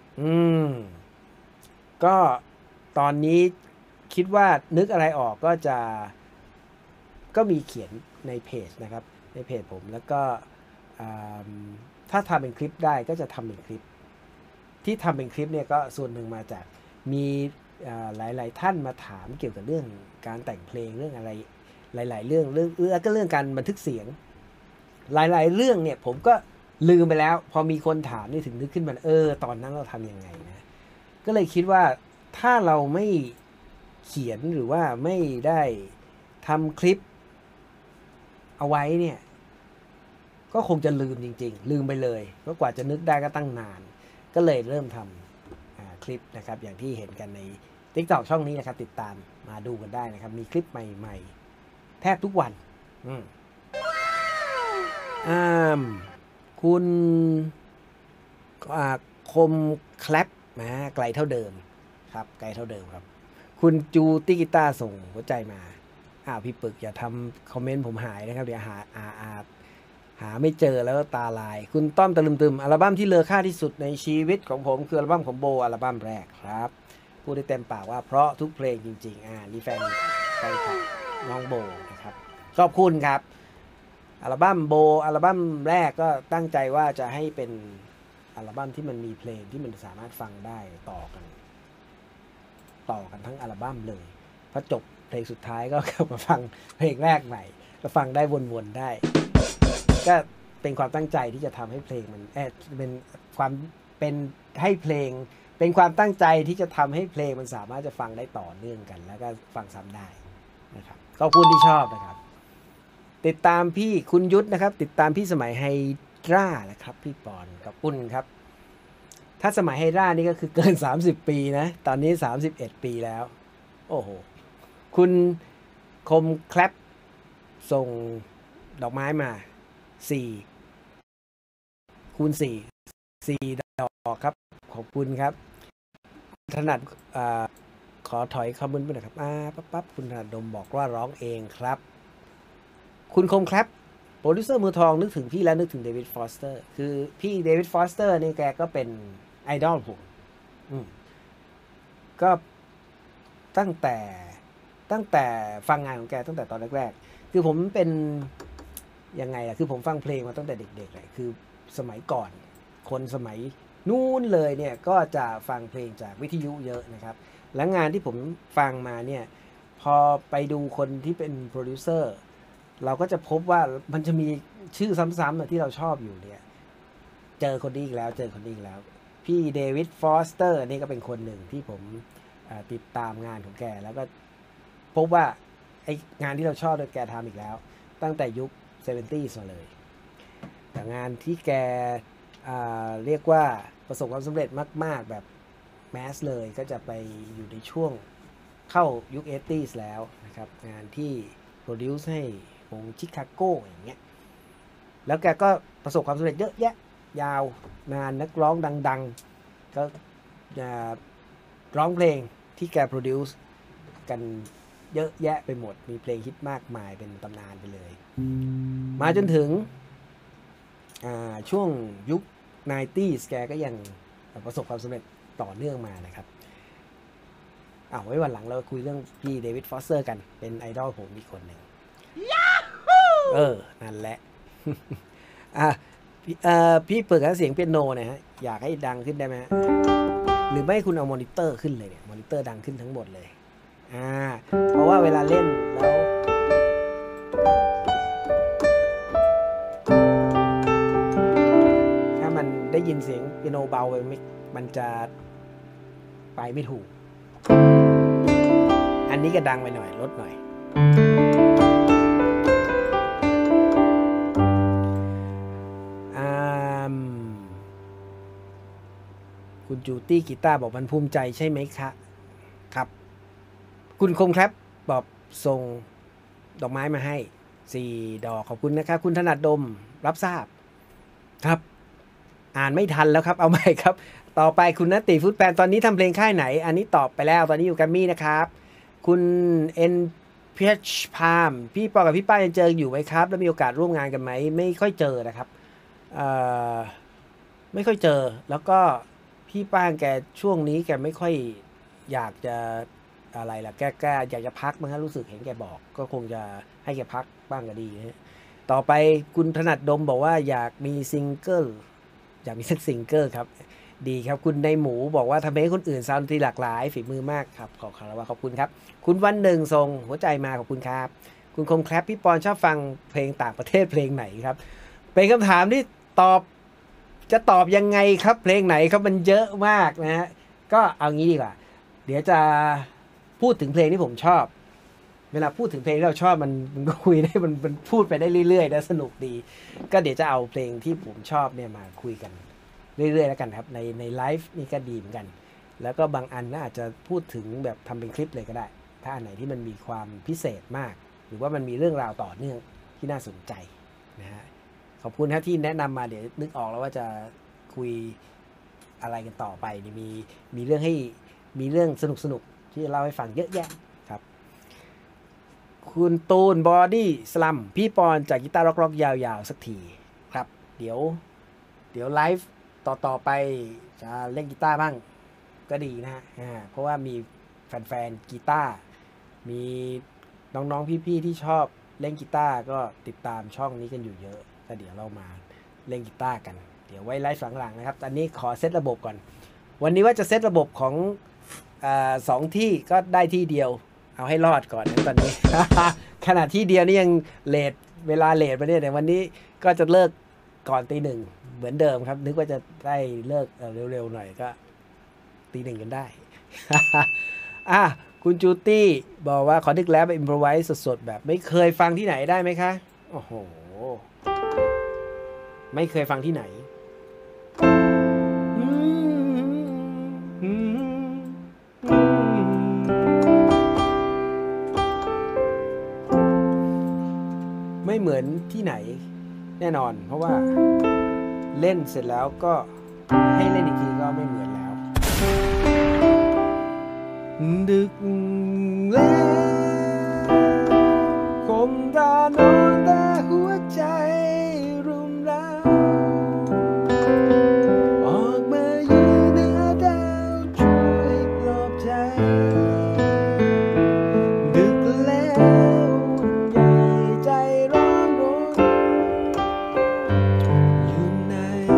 ก็ตอนนี้คิดว่านึกอะไรออกก็มีเขียนในเพจนะครับในเพจผมแล้วก็ถ้าทำเป็นคลิปได้ก็จะทำเป็นคลิปที่ทำเป็นคลิปเนี่ยก็ส่วนหนึ่งมาจากมีหลายๆท่านมาถามเกี่ยวกับเรื่องการแต่งเพลงเรื่องอะไรหลายๆเรื่องแล้วก็เรื่องการบันทึกเสียงหลายๆเรื่องเนี่ยผมก็ลืมไปแล้วพอมีคนถามนี่ถึงนึกขึ้นมาตอนนั้นเราทำยังไงนะก็เลยคิดว่าถ้าเราไม่เขียนหรือว่าไม่ได้ทำคลิปเอาไว้เนี่ยก็คงจะลืมจริงๆลืมไปเลยก็กว่าจะนึกได้ก็ตั้งนาน ก็เลยเริ่มทำคลิปนะครับอย่างที่เห็นกันใน TikTok ช่องนี้นะครับติดตามมาดูกันได้นะครับมีคลิปใหม่ๆแทบทุกวันคุณคมแคลปมาไกลเท่าเดิมครับไกลเท่าเดิมครับคุณจูติกิต้าส่งหัวใจมาพี่ปึกอย่าทำคอมเมนต์ผมหายนะครับเดี๋ยวหาไม่เจอแล้วตาลายคุณต้อมตะลึมตึมอัลบั้มที่เลอค่าที่สุดในชีวิตของผมคืออัลบั้มของโบอัลบั้มแรกครับพูดได้เต็มปากว่าเพราะทุกเพลงจริงๆนี่แฟนน้องโบนะครับขอบคุณครับอัลบั้มโบอัลบั้มแรกก็ตั้งใจว่าจะให้เป็นอัลบั้มที่มันมีเพลงที่มันสามารถฟังได้ต่อกันทั้งอัลบั้มเลยพอจบเพลงสุดท้ายก็กลับมาฟังเพลงแรกใหม่ก็ฟังได้วนๆได้ก็เป็นความตั้งใจที่จะทำให้เพลงมันเป็นความเป็นให้เพลงเป็นความตั้งใจที่จะทำให้เพลงมันสามารถจะฟังได้ต่อเนื่องกันแล้วก็ฟังซ้ำได้นะครับขอบคุณที่ชอบนะครับติดตามพี่คุณยุทธนะครับติดตามพี่สมัยไฮดรานะครับพี่ปอนกับปุ้นครับถ้าสมัยไฮดรานี่ก็คือเกิน30 ปีนะตอนนี้31 ปีแล้วโอ้โหคุณคมแคลปส่งดอกไม้มา4 คูณ 4 ดอกครับขอบคุณครับถนัดขอถอยคอมเมนต์ไปหน่อยครับปั๊บคุณถนัดดมบอกว่าร้องเองครับคุณคมแคลปโปรดิวเซอร์มือทองนึกถึงพี่แล้วนึกถึงเดวิดฟอสเตอร์คือพี่เดวิดฟอสเตอร์นี่แกก็เป็นไอดอลผมก็ตั้งแต่ฟังงานของแกตั้งแต่ตอนแรกๆคือผมเป็นยังไงคือผมฟังเพลงมาตั้งแต่เด็กๆเลยคือสมัยก่อนคนสมัยนู้นเลยเนี่ยก็จะฟังเพลงจากวิทยุเยอะนะครับและงานที่ผมฟังมาเนี่ยพอไปดูคนที่เป็นโปรดิวเซอร์เราก็จะพบว่ามันจะมีชื่อซ้ำๆที่เราชอบอยู่เนี่ยเจอคนนี้อีกแล้วพี่เดวิดฟอสเตอร์นี่ก็เป็นคนหนึ่งที่ผมติดตามงานของแกแล้วก็พบว่าไองานที่เราชอบแกทำอีกแล้วตั้งแต่ยุค 70s มาเลยแต่งานที่แกเรียกว่าประสบความสำเร็จมากๆแบบแมสเลยก็จะไปอยู่ในช่วงเข้ายุค 80s แล้วนะครับงานที่โปรดิวซ์ให้วงชิคาโกอย่างเงี้ยแล้วแกก็ประสบความสำเร็จเยอะแยะยาวนานนักร้องดังๆก็จะร้องเพลงที่แกโปรดิวซ์กันเยอะแยะไปหมดมีเพลงฮิตมากมายเป็นตำนานไปเลยมาจนถึงช่วงยุค 90s แกก็ยังประสบความสำเร็จต่อเนื่องมานะครับไว้วันหลังเราคุยเรื่องพี่เดวิดฟอสเตอร์กันเป็นไอดอลผมอีกคนหนึ่งนั่นแหละพี่เปิดเสียงเปียโนนะฮะอยากให้ดังขึ้นได้ไหมหรือไม่คุณเอามอนิเตอร์ขึ้นเลยเนี่ยมอนิเตอร์ดังขึ้นทั้งหมดเลยเพราะว่าเวลาเล่นแล้วถ้ามันได้ยินเสียงเปียโนเบาไปมันจะไปไม่ถูกอันนี้ก็ดังไปหน่อยลดหน่อยคุณจูตี้กีตาร์บอกมันภูมิใจใช่ไหมคะครับคุณคมครับบอกส่งดอกไม้มาให้4 ดอกขอบคุณนะครับคุณถนัดดมรับทราบครับอ่านไม่ทันแล้วครับเอาใหม่ครับต่อไปคุณณติฟุตแปนตอนนี้ทำเพลงค่ายไหนอันนี้ตอบไปแล้วตอนนี้อยู่แกรมมี่นะครับคุณเอ็นพีเอชพามพี่ปอกับพี่ป้ายังเจออยู่ไหมครับแล้วมีโอกาสร่วมงานกันไหมไม่ค่อยเจอนะครับไม่ค่อยเจอแล้วก็พี่ป้าแกช่วงนี้แกไม่ค่อยอยากจะอะไรล่ะแกอยากจะพักมั้งรู้สึกเห็นแกบอกก็คงจะให้แกพักบ้างก็ดีนะต่อไปคุณถนัดดมบอกว่าอยากมีซิงเกิลอยากมีสักซิงเกิลครับดีครับคุณในหมูบอกว่าทำให้คนอื่นซาวด์ดนตรีหลากหลายฝีมือมากครับขอคารวะขอบคุณครับคุณวันหนึ่งส่งหัวใจมาขอบคุณครับคุณคมแคลปพี่ปอนชอบฟังเพลงต่างประเทศเพลงไหนครับเป็นคำถามที่จะตอบยังไงครับเพลงไหนครับมันเยอะมากนะฮะก็เอางี้ดีกว่าเดี๋ยวจะพูดถึงเพลงที่ผมชอบเวลาพูดถึงเพลงที่เราชอบมันก็คุยได้มันพูดไปได้เรื่อยๆนะสนุกดีก็เดี๋ยวจะเอาเพลงที่ผมชอบเนี่ยมาคุยกันเรื่อยๆแล้วกันครับในไลฟ์นี่ก็ดีเหมือนกันแล้วก็บางอันน่าจะพูดถึงแบบทำเป็นคลิปเลยก็ได้ถ้าอันไหนที่มันมีความพิเศษมากหรือว่ามันมีเรื่องราวต่อเนื่องที่น่าสนใจนะฮะขอบคุณครับที่แนะนำมาเดี๋ยวนึกออกแล้วว่าจะคุยอะไรกันต่อไปนี่มีเรื่องให้มีเรื่องสนุกที่จะเล่าให้ฟังเยอะแยะครับคุณตูนบอดี้สลัมพี่ปอนจากกีตาร์ร็อกๆยาวๆสักทีครับเดี๋ยวไลฟ์ต่อไปจะเล่นกีตาร์บ้างก็ดีนะฮะเพราะว่ามีแฟนๆกีตาร์มีน้องๆพี่ๆที่ชอบเล่นกีตาร์ก็ติดตามช่องนี้กันอยู่เยอะก็เดี๋ยวเรามาเล่นกีตาร์กันเดี๋ยวไว้ไลฟ์หลังๆนะครับตอนนี้ขอเซตระบบก่อนวันนี้ว่าจะเซตระบบของ2 ที่ก็ได้ที่เดียวเอาให้รอดก่อนนะตอนนี้ ขณะที่เดียวนี่ยังเลทเวลาเลทไปเนี่ยแต่วันนี้ก็จะเลิกก่อนตี 1เหมือนเดิมครับนึกว่าจะได้เลิกเร็วๆหน่อยก็ตี 1กันได้ คุณจูตี้บอกว่าขอนึกแล้วไปอิมพรไวส์สดๆแบบไม่เคยฟังที่ไหนได้ไหมคะโอ้โหไม่เคยฟังที่ไหนไม่เหมือนที่ไหนแน่นอนเพราะว่าเล่นเสร็จแล้วก็ให้เล่นอีกทีก็ไม่เหมือนแล้วดึกแล้วคมรานอนแต่หัวใจรุมเร้าออกมายืนเหนือดาวช่วยปลอบใจดึกแล้วใหญ่ใจร้อนรนอยู่ไหน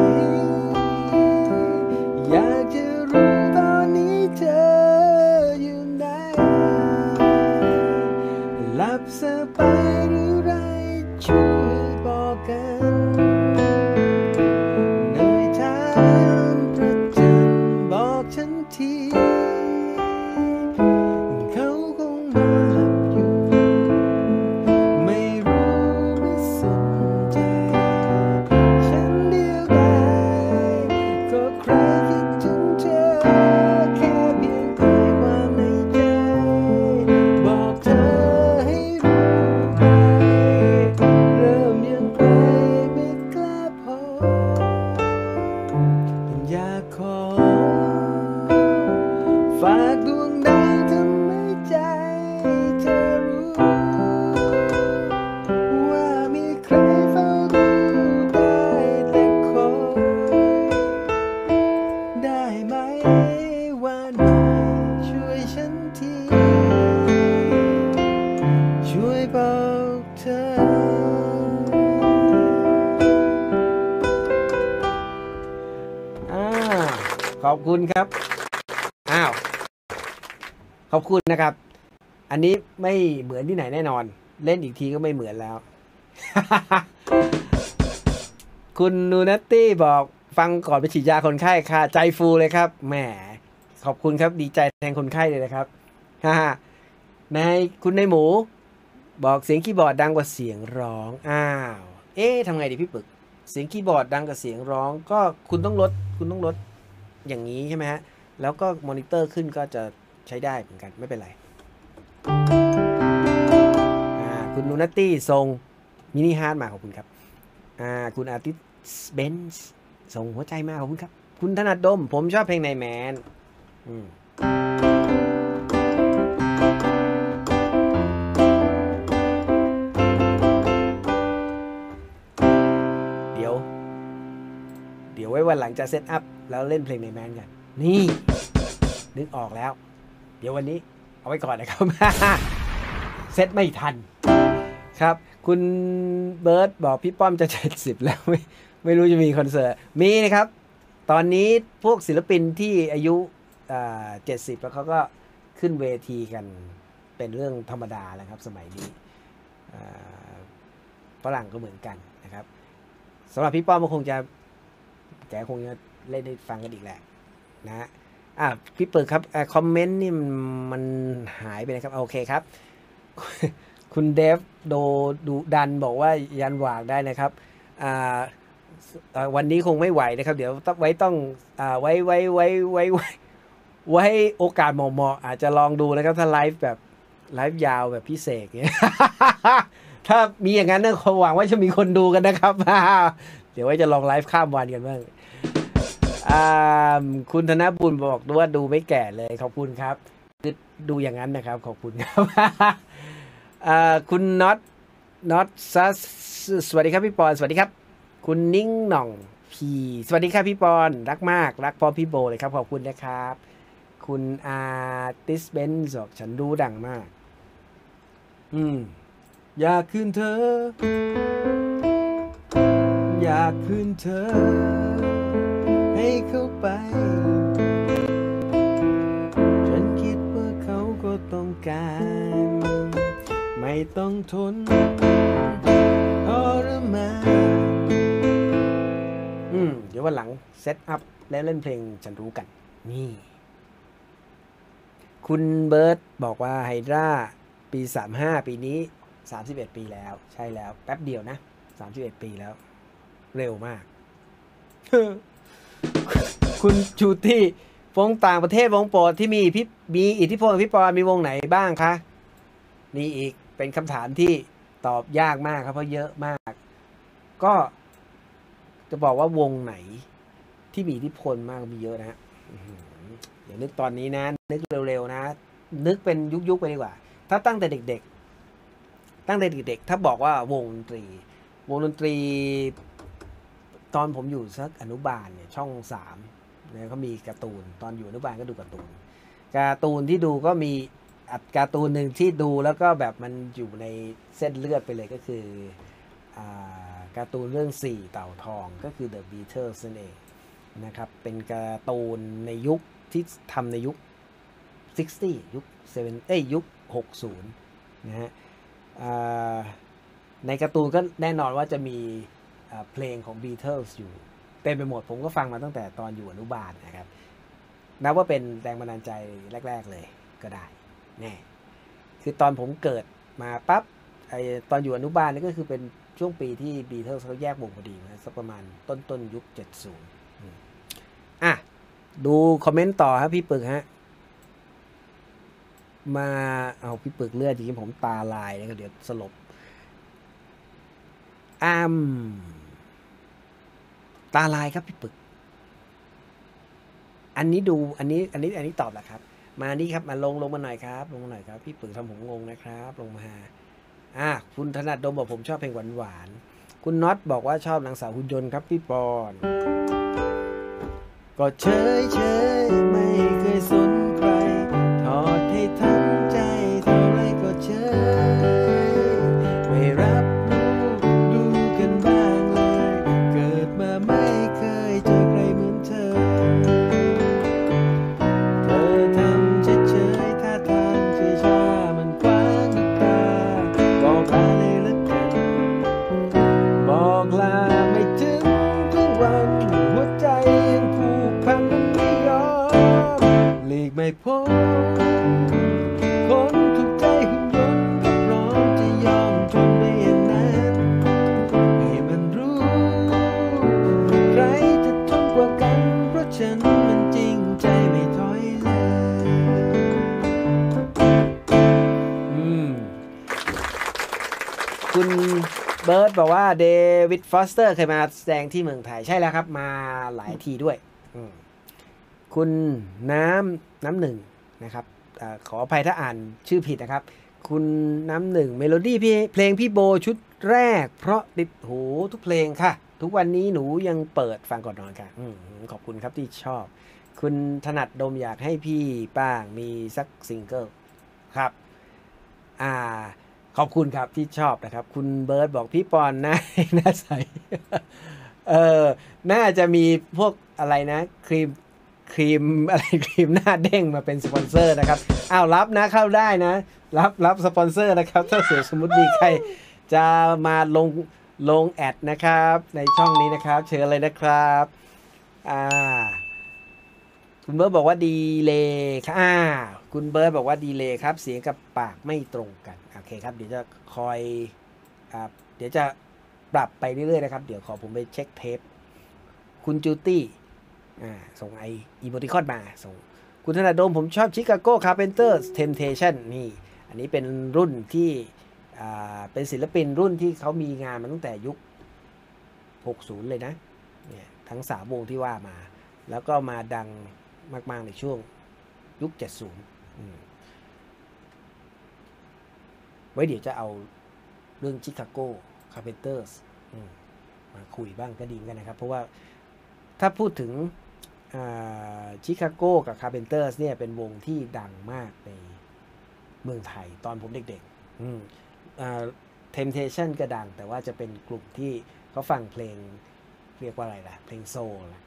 อยากจะรู้ตอนนี้เธออยู่ไหนหลับสบายหรือไรช่วยบอกกันเหนื่อยถามประจันบอกฉันทีเขาคงนอนหลับอยู่ไม่รู้ไม่สนใจฉันเดียวดายก็ใครคิดถึงเธอแค่เพียงแต่ความในใจบอกเธอให้รู้ไปเริ่มยังไงไม่กล้าพออยากขอฝากดวงดาวทำให้ใจเธอรู้ว่ามีใครเฝ้าดูได้แต่คอยได้ไหมว่าหน่อยช่วยฉันทีช่วยบอกเธอขอบคุณครับขอบคุณนะครับอันนี้ไม่เหมือนที่ไหนแน่นอนเล่นอีกทีก็ไม่เหมือนแล้ว คุณนูนัตตี้บอกฟังก่อนไปฉีดยาคนไข้ค่ะใจฟูเลยครับแหมขอบคุณครับดีใจแทนคนไข้เลยนะครับคุณในหมูบอกเสียงคีย์บอร์ดดังกว่าเสียงร้องทำไงดีพี่ปึกเสียงคีย์บอร์ดดังกว่าเสียงร้องก็คุณต้องลดอย่างนี้ใช่ไหมฮะแล้วก็มอนิเตอร์ขึ้นก็จะใช้ได้เหมือนกันไม่เป็นไรคุณนูนัตตี้ส่งมินิฮาร์ดมาขอบคุณครับคุณอาร์ติสเบนซ์ส่งหัวใจมาขอบคุณครับคุณถนัดดมผมชอบเพลงในแมนเดี๋ยวไว้วันหลังจะเซตอัพแล้วเล่นเพลงในแมนกันนี่นึกออกแล้วเดี๋ยววันนี้เอาไว้ก่อนนะครับ เซตไม่ทันครับคุณเบิร์ตบอกพี่ป้อมจะ70แล้วไม่รู้จะมีคอนเสิร์ตมีนะครับตอนนี้พวกศิลปินที่อายุ70แล้วเขาก็ขึ้นเวทีกันเป็นเรื่องธรรมดาแล้วครับสมัยนี้ฝรั่งก็เหมือนกันนะครับสำหรับพี่ป้อมก็คงจะแกคงจะเล่นให้ฟังกันอีกแหละนะพี่เปิดครับคอมเมนต์นี่มันหายไปนะครับโอเคครับคุณเดฟโดดูดันบอกว่ายันหว่างได้นะครับอ่าวันนี้คงไม่ไหวนะครับเดี๋ยวต้องไว้โอกาสเหมาะๆอาจจะลองดูนะครับถ้าไลฟ์แบบไลฟ์ยาวแบบพิเศษเงี้ย ถ้ามีอย่างนั้นเนี่ยหวังว่าจะมีคนดูกันนะครับ เดี๋ยวไว้จะลองไลฟ์ข้ามวันกันบ้างคุณธนบุญบอกด้วยว่าดูไม่แก่เลยขอบคุณครับคือดูอย่างนั้นนะครับขอบคุณครับ คุณน็อตสวัสดีครับพี่ปอนสวัสดีครับคุณนิ่งหน่องพีสวัสดีครับพี่ปอนรักมากรักพอพี่โบเลยครับขอบคุณนะครับคุณอาร์ติสเบนซ์บอกฉันรู้ดังมากอยากคืนเธออยากคืนเธอให้เข้าไปฉันคิดว่าเขาก็ต้องการไม่ต้องทนทรมานเดี๋ยววันหลังเซตอัพแล้วเล่นเพลงฉันรู้กันนี่คุณเบิร์ตบอกว่าไฮดราปี35ปีนี้31ปีแล้วใช่แล้วแป๊บเดียวนะ31ปีแล้วเร็วมาก คุณชูตี้วงต่างประเทศวงโปรดที่มีอิทธิพลกับพี่ปอนมีวงไหนบ้างคะนี่อีกเป็นคำถามที่ตอบยากมากครับเพราะเยอะมากก็จะบอกว่าวงไหนที่มีอิทธิพลมากมีเยอะนะเดี๋ยวนึกตอนนี้นะนึกเร็วๆนะนึกเป็นยุคไปดีกว่าถ้าตั้งแต่เด็กๆถ้าบอกว่าวงดนตรีตอนผมอยู่สักอนุบาลเนี่ยช่อง3เนี่ยเขามีการ์ตูนตอนอยู่อนุบาลก็ดูการ์ตูนที่ดูก็มีการ์ตูนหนึ่งที่ดูแล้วก็แบบมันอยู่ในเส้นเลือดไปเลยก็คือการ์ตูนเรื่อง4เต่าทองก็คือ The Beatles นั่นเองนะครับเป็นการ์ตูนในยุคที่ทำในยุค60ยุคยุค60นะฮะในการ์ตูนก็แน่นอนว่าจะมีเพลงของ Beatles อยู่เต็มไปหมดผมก็ฟังมาตั้งแต่ตอนอยู่อนุบาลนะครับนับว่าเป็นแรงบันดาลใจแรกๆเลยก็ได้แน่คือตอนผมเกิดมาปั๊บตอนอยู่อนุบาลนี่ก็คือเป็นช่วงปีที่ Beatles เขาแยกวงพอดีนะสักประมาณต้นยุค70ดูคอมเมนต์ต่อครับพี่ปึกฮะมาเอาพี่ปึกเลือดจริงๆผมตาลายแล้วก็เดี๋ยวสลบตาลายครับพี่ปึกอันนี้ตอบแหละครับมานี่ครับมาลงมาหน่อยครับลงมาหน่อยครับพี่ปึกทำผมงงนะครับลงมาคุณถนัดดมบอกผมชอบเพลงหวานๆคุณน็อตบอกว่าชอบนางสาวหุ่นยนต์ครับพี่ปอนก็เฉยไม่เคยสนใครทอดให้ทั้งใจเท่าไรก็เฉยไม่รับดูกันบ้างเลยเกิดมาไม่เคยเจอใครเหมือนเธอทำเฉยท่าทางช้ามันกว้างตาบอกลาเลยละกันบอกลาไม่ถึงทุกวันหัวใจยังผูกพันไม่ยอมหลีกไม่พ้นคนถูกใจหุ่นยนต์ก็พร้อมจะยอมทนไม่อย่างนั้นให้มันรู้ใครจะทนกว่ากันเพราะฉันมันจริงใจไม่ถอยเลยคุณเบิร์ดบอกว่าเดวิดฟอสเตอร์เคยมาแสดงที่เมืองไทยใช่แล้วครับมาหลายทีด้วยคุณน้ำหนึ่งนะครับขออภัยถ้าอ่านชื่อผิดนะครับคุณน้ำหนึ่งเมโลดี้เพลงพี่โบชุดแรกเพราะติดหูทุกเพลงค่ะทุกวันนี้หนูยังเปิดฟังก่อนนอนค่ะขอบคุณครับที่ชอบคุณถนัดดมอยากให้พี่ป้างมีสักซิงเกิลครับขอบคุณครับที่ชอบนะครับคุณเบิร์ดบอกพี่ปอนน่าใสน่าจะมีพวกอะไรนะครีมอะไรครีมหน้าเด้งมาเป็นสปอนเซอร์นะครับรับนะเข้าได้นะรับสปอนเซอร์นะครับถ้าสมมติมีใครจะมาลงแอดนะครับในช่องนี้นะครับเชิญเลยนะครับคุณเบิร์ตบอกว่าดีเลยค่ะคุณเบิร์ตบอกว่าดีเลยครับเสียงกับปากไม่ตรงกันโอเคครับเดี๋ยวจะคอยเดี๋ยวจะปรับไปเรื่อยๆนะครับเดี๋ยวขอผมไปเช็คเทปคุณจูตี้ส่งอีโมติคอนมาส่งคุณธนาดมผมชอบชิคาโกคาร์เพนเตอร์เทมเทชันนี่อันนี้เป็นรุ่นที่เป็นศิลปินรุ่นที่เขามีงานมาตั้งแต่ยุค60เลยนะเนี่ยทั้ง3วงที่ว่ามาแล้วก็มาดังมากๆในช่วงยุค70ไว้เดี๋ยวจะเอาเรื่องชิคาโกคาร์เพนเตอร์มาคุยบ้างก็ดีกันนะครับเพราะว่าถ้าพูดถึงชิคาโกกับคาร์เพนเตอร์เนี่ยเป็นวงที่ดังมากในเมืองไทยตอนผมเด็กๆTemptation ก็ดังแต่ว่าจะเป็นกลุ่มที่เขาฟังเพลงเรียกว่าอะไรล่ะเพลงโซลนะ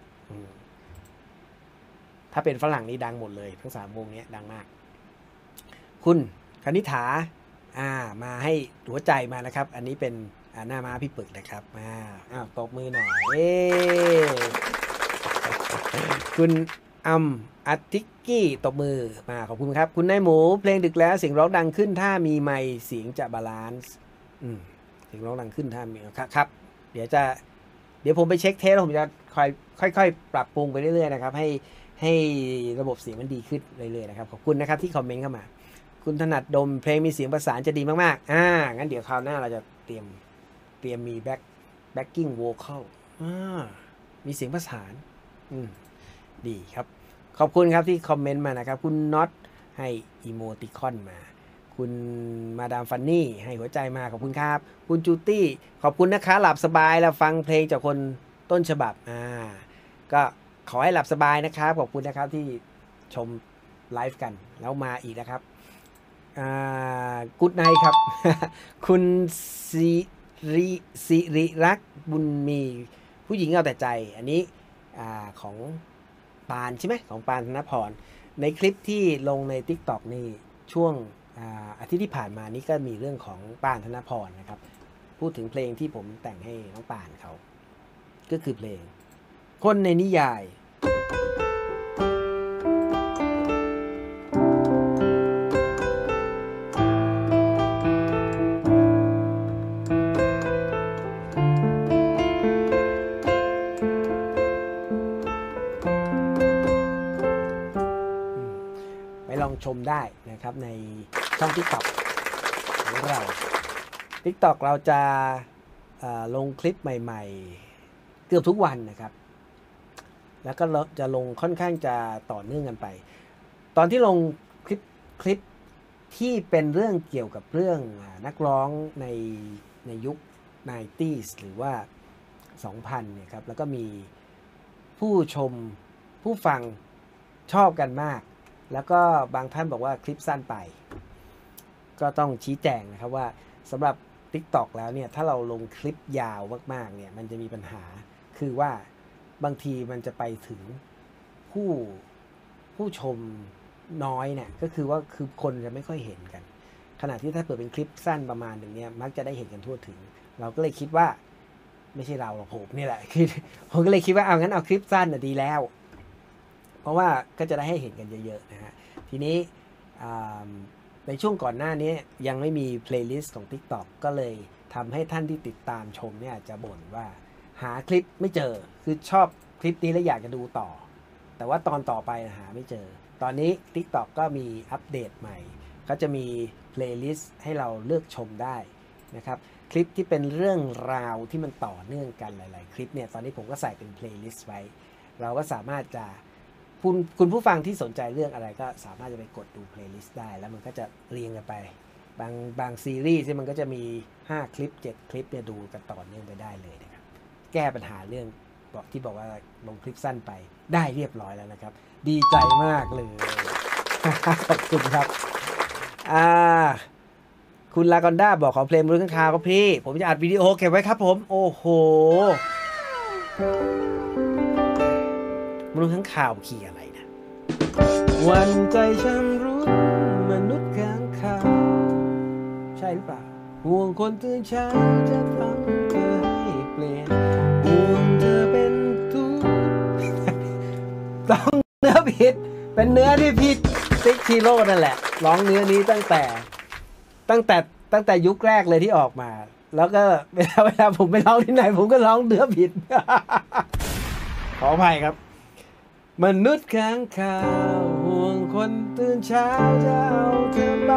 ถ้าเป็นฝรั่งนี่ดังหมดเลยทั้ง3วงนี้ดังมากคุณคณิ ฐามาให้หัวใจมานะครับอันนี้เป็นหน้าม้าพี่ปึกนะครับตบมือหน่อยคุณอาร์ติกกี้ตบมือมาขอบคุณครับคุณนายหมูเพลงดึกแล้วเสียงร้องดังขึ้นถ้ามีไมค์เสียงจะบาลานซ์เสียงร้องดังขึ้นถ้ามีครับเดี๋ยวผมไปเช็คเทสแล้วผมจะค่อยๆปรับปรุงไปเรื่อยๆนะครับให้ระบบเสียงมันดีขึ้นเรื่อยๆนะครับขอบคุณนะครับที่คอมเมนต์เข้ามาคุณถนัดดมเพลงมีเสียงประสานจะดีมากๆงั้นเดี๋ยวคราวหน้าเราจะเตรียมมีแบ็กกิ้งโวคอลมีเสียงประสานดีครับขอบคุณครับที่คอมเมนต์มานะครับคุณน็อตให้อีโมติคอนมาคุณมาดามฟันนี่ให้หัวใจมาขอบคุณครับคุณจูตี้ขอบคุณนะคะหลับสบายแล้วฟังเพลงจากคนต้นฉบับก็ขอให้หลับสบายนะครับขอบคุณนะครับที่ชมไลฟ์กันแล้วมาอีกนะครับกู๊ดไนท์ครับ คุณสิริรักษ์บุญมีผู้หญิงเอาแต่ใจอันนี้ของปานใช่ไหมของปานธนพรในคลิปที่ลงใน TikTok นี่ช่วงอาทิตย์ที่ผ่านมานี้ก็มีเรื่องของปานธนพรนะครับพูดถึงเพลงที่ผมแต่งให้น้องปานเขาก็คือเพลงคนในนิยายลองชมได้นะครับในช่อง TikTok ของเรา TikTok เราจะลงคลิปใหม่ๆเกือบทุกวันนะครับแล้วก็จะลงค่อนข้างจะต่อเนื่องกันไปตอนที่ลงคลิปที่เป็นเรื่องเกี่ยวกับเรื่องนักร้องในยุค 90s หรือว่า 2000 เนี่ยครับแล้วก็มีผู้ชมผู้ฟังชอบกันมากแล้วก็บางท่านบอกว่าคลิปสั้นไปก็ต้องชี้แจงนะครับว่าสำหรับ TikTok แล้วเนี่ยถ้าเราลงคลิปยาวมากๆเนี่ยมันจะมีปัญหาคือว่าบางทีมันจะไปถึงผู้ชมน้อยเนี่ยก็คือว่าคนจะไม่ค่อยเห็นกันขณะที่ถ้าเปิดเป็นคลิปสั้นประมาณหนึ่งเนี่ยมักจะได้เห็นกันทั่วถึงเราก็เลยคิดว่าไม่ใช่เราหรอกผมนี่แหละผมก็เลยคิดว่างั้นเอาคลิปสั้นดีแล้วเพราะว่าก็จะได้ให้เห็นกันเยอะๆนะฮะทีนี้ในช่วงก่อนหน้านี้ยังไม่มีเพลย์ลิสต์ของ TikTok ก็เลยทำให้ท่านที่ติดตามชมเนี่ยจะบ่นว่าหาคลิปไม่เจอคือชอบคลิปนี้แล้วอยากจะดูต่อแต่ว่าตอนต่อไปหาไม่เจอตอนนี้ TikTok ก็มีอัปเดตใหม่เขาจะมีเพลย์ลิสต์ให้เราเลือกชมได้นะครับคลิปที่เป็นเรื่องราวที่มันต่อเนื่องกันหลายๆคลิปเนี่ยตอนนี้ผมก็ใส่เป็นเพลย์ลิสต์ไว้เราก็สามารถจะคุณผู้ฟังที่สนใจเรื่องอะไรก็สามารถจะไปกดดูเพลย์ลิสต์ได้แล้วมันก็จะเรียงกันไปบางซีรีส์ที่มันก็จะมี5คลิป7คลิปเนี่ยดูกันต่อเนื่องไปได้เลยนะครับแก้ปัญหาเรื่องที่บอกว่าลงคลิปสั้นไปได้เรียบร้อยแล้วนะครับดีใจมากเลย ขอบคุณครับคุณลากอนด้าบอกขอเพลงบนข้างคาวครับพี่ผมจะอัดวิดีโอเก็บไว้ครับผมโอ้โหมนุษย์ข้างข่าวขี่อะไรนะวันใจฉันรู้มนุษย์ข้างข่าวใช่หรือเปล่าห่วงคนตื่นเช้าจะทำเธอให้เปลี่ยนห่วงเธอเป็นทุกต้องเนื้อเพผิดเป็นเนื้อที่พี่ติ๊กชิโร่นั่นแหละร้องเนื้อนี้ตั้งแต่ยุคแรกเลยที่ออกมาแล้วก็เวลาผมไปร้องที่ไหนผมก็ร้องเนื้อผิด ขออภัยครับมนุษย์ค้างคาวห่วงคนตื่นเช้าจะเอาเธอไป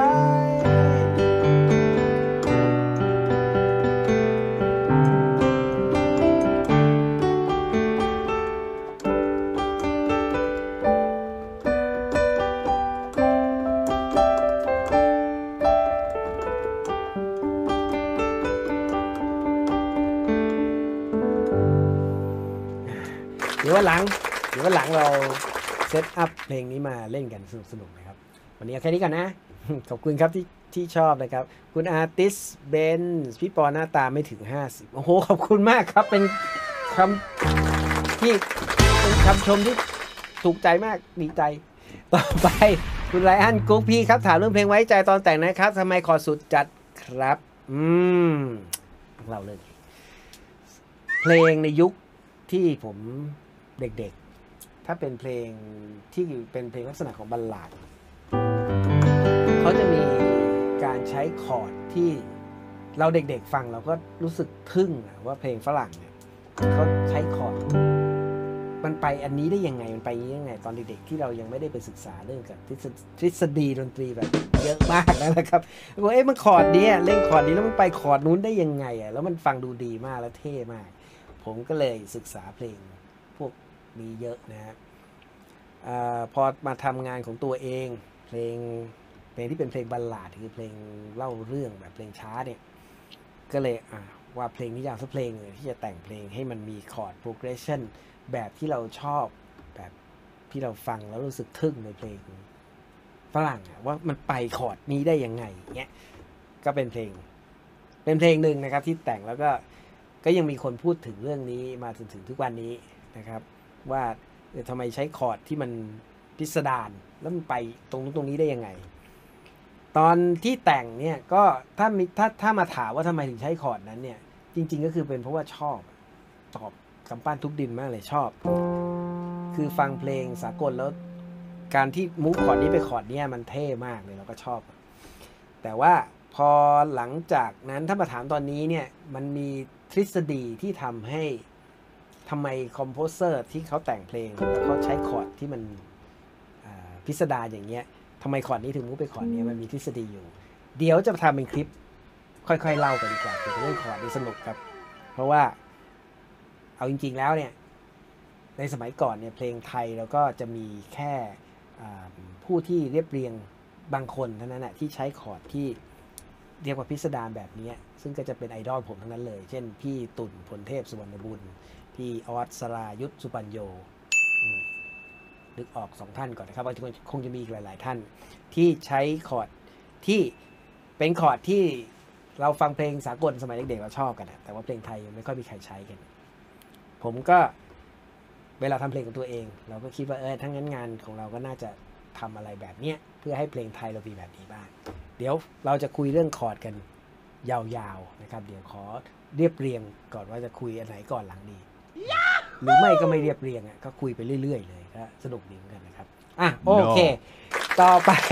เดี๋ยววันหลังเราเซตอัพเพลงนี้มาเล่นกันสนุกๆนะครับวันนี้เอาแค่นี้ก่อนนะ ขอบคุณครับที่ชอบนะครับคุณอาร์ติสเบนพี่ปอหน้าตาไม่ถึง50โอ้โหขอบคุณมากครับเป็นคำชมที่ถูกใจมากดีใจต่อไปคุณไรอันกุ๊กพี่ครับถามเรื่องเพลงไว้ใจตอนแต่งนะครับทำไมขอสุดจัดครับเราเลยเพลงในยุคที่ผมเด็กๆถ้าเป็นเพลงที่เป็นเพลงลักษณะของบัลลาดเขาจะมีการใช้คอร์ดที่เราเด็กๆฟังเราก็รู้สึกทึ่งว่าเพลงฝรั่งเนี่ยเขาใช้คอร์ดมันไปอันนี้ได้ยังไงมันไปยังไงตอนเด็กๆที่เรายังไม่ได้ไปศึกษาเรื่องกับทฤษฎีดนตรีแบบเยอะมากนะครับว่ามันคอร์ดนี้เล่นคอร์ดนี้แล้วมันไปคอร์ดนู้นได้ยังไงแล้วมันฟังดูดีมากและเท่มากผมก็เลยศึกษาเพลงพวกนี้เยอะนะฮะพอมาทำงานของตัวเองเพลงที่เป็นเพลงบัลลาดคือเพลงเล่าเรื่องแบบเพลงช้าเนี่ยก็เลยว่าเพลงนี้อยากสักเพลงเลยที่จะแต่งเพลงให้มันมีคอร์ด progression แบบที่เราชอบแบบที่เราฟังแล้วรู้สึกทึ่งในเพลงฝรั่งว่ามันไปคอร์ดนี้ได้ยังไงเงี้ยก็เป็นเพลงหนึ่งนะครับที่แต่งแล้วก็ยังมีคนพูดถึงเรื่องนี้มาจนถึงทุกวันนี้นะครับว่าทำไมใช้คอร์ดที่มันพิสดารแล้วมันไปตรงนู้นตรงนี้ได้ยังไงตอนที่แต่งเนี่ยก็ถ้ามาถามว่าทำไมถึงใช้คอร์ดนั้นเนี่ยจริงๆก็คือเป็นเพราะว่าชอบตอบกำปั้นทุบดินมากเลยชอบคือฟังเพลงสากลแล้วการที่มูฟคอร์ดนี้ไปคอร์ดนี้มันเท่มากเลยเราก็ชอบแต่ว่าพอหลังจากนั้นถ้ามาถามตอนนี้เนี่ยมันมีทฤษฎีที่ทำให้ทำไมคอมโพเซอร์ที่เขาแต่งเพลงแล้วเขาใช้คอร์ดที่มันพิสดารอย่างเงี้ยทำไมคอร์ดนี้ถึงมูฟไปคอร์ดนี้มันมีทฤษฎีอยู่เดี๋ยวจะทำเป็นคลิปค่อยๆเล่ากันดีกว่าเกี่ยวกับเรื่องคอร์ดที่สนุกครับเพราะว่าเอาจริงๆแล้วเนี่ยในสมัยก่อนเนี่ยเพลงไทยเราก็จะมีแค่ผู้ที่เรียบเรียงบางคนเท่านั้นแหละที่ใช้คอร์ดที่เรียกว่าพิสดารแบบนี้ซึ่งก็จะเป็นไอดอลผมทั้งนั้นเลยเช่นพี่ตุ่นพลเทพสุวรรณบุญพี่ออสสรายุทธสุปัญโยนึกออก2ท่านก่อนนะครับว่าคงจะมีอีกหลายๆท่านที่ใช้คอร์ดที่เป็นคอร์ดที่เราฟังเพลงสากลสมัยเด็กๆเราชอบกันแต่ว่าเพลงไทยยังไม่ค่อยมีใครใช้กันผมก็เวลาทำเพลงของตัวเองเราก็คิดว่าทั้งนั้นงานของเราก็น่าจะทำอะไรแบบนี้เพื่อให้เพลงไทยเรามีแบบนี้บ้างเดี๋ยวเราจะคุยเรื่องคอร์ดกันยาวๆนะครับเดี๋ยวขอเรียบเรียงก่อนว่าจะคุยอันไหนก่อนหลังดีหรือไม่ก็ไม่เรียบเรียงก็คุยไปเรื่อยๆเลยก็สนุกดีเหมือนกันนะครับโอเค ต่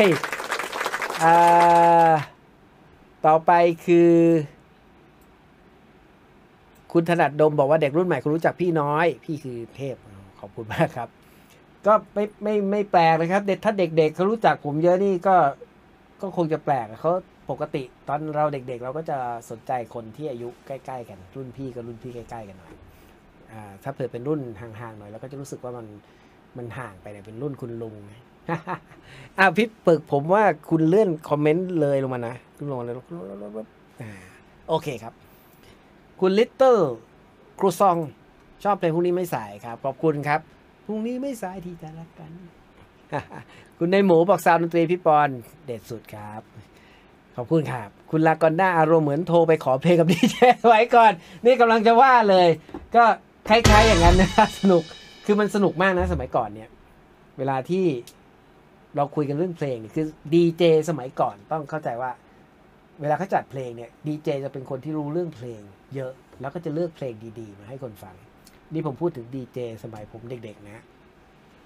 อไปคือคุณถนัดดมบอกว่าเด็กรุ่นใหม่คุณรู้จักพี่น้อยพี่คือเทพขอบคุณมากครับก็ไม่แปลกนะครับถ้าเด็กๆเขารู้จักผมเยอะนี่ก็คงจะแปลกเขาปกติตอนเราเด็กๆเราก็จะสนใจคนที่อายุใกล้ๆกันรุ่นพี่กับรุ่นพี่ใกล้ๆกันหน่อยถ้าเผื่อเป็นรุ่นห่างๆหน่อยเราก็จะรู้สึกว่ามันห่างไปเนี่ยเป็นรุ่นคุณลุง พี่ปึกผมว่าคุณเลื่อนคอมเมนต์เลยลงมานะลงมาเลยโอเคครับคุณลิตเติ้ลครูซองชอบเพลงพรุ่งนี้ไม่สายครับขอบคุณครับพรุ่งนี้ไม่สายที่จะรักกัน คุณในหมูบอกซาวด์ดนตรีพี่ปอนเด็ดสุดครับขอบคุณครับคุณลากอนด้าอารมณ์เหมือนโทรไปขอเพลงกับดีเจไว้ก่อนนี่กำลังจะว่าเลยก็คล้ายๆอย่างนั้นนะสนุกคือมันสนุกมากนะสมัยก่อนเนี่ยเวลาที่เราคุยกันเรื่องเพลงคือดีเจสมัยก่อนต้องเข้าใจว่าเวลาเขาจัดเพลงเนี่ยดีเจจะเป็นคนที่รู้เรื่องเพลงเยอะแล้วก็จะเลือกเพลงดีๆมาให้คนฟังนี่ผมพูดถึงดีเจสมัยผมเด็กๆนะ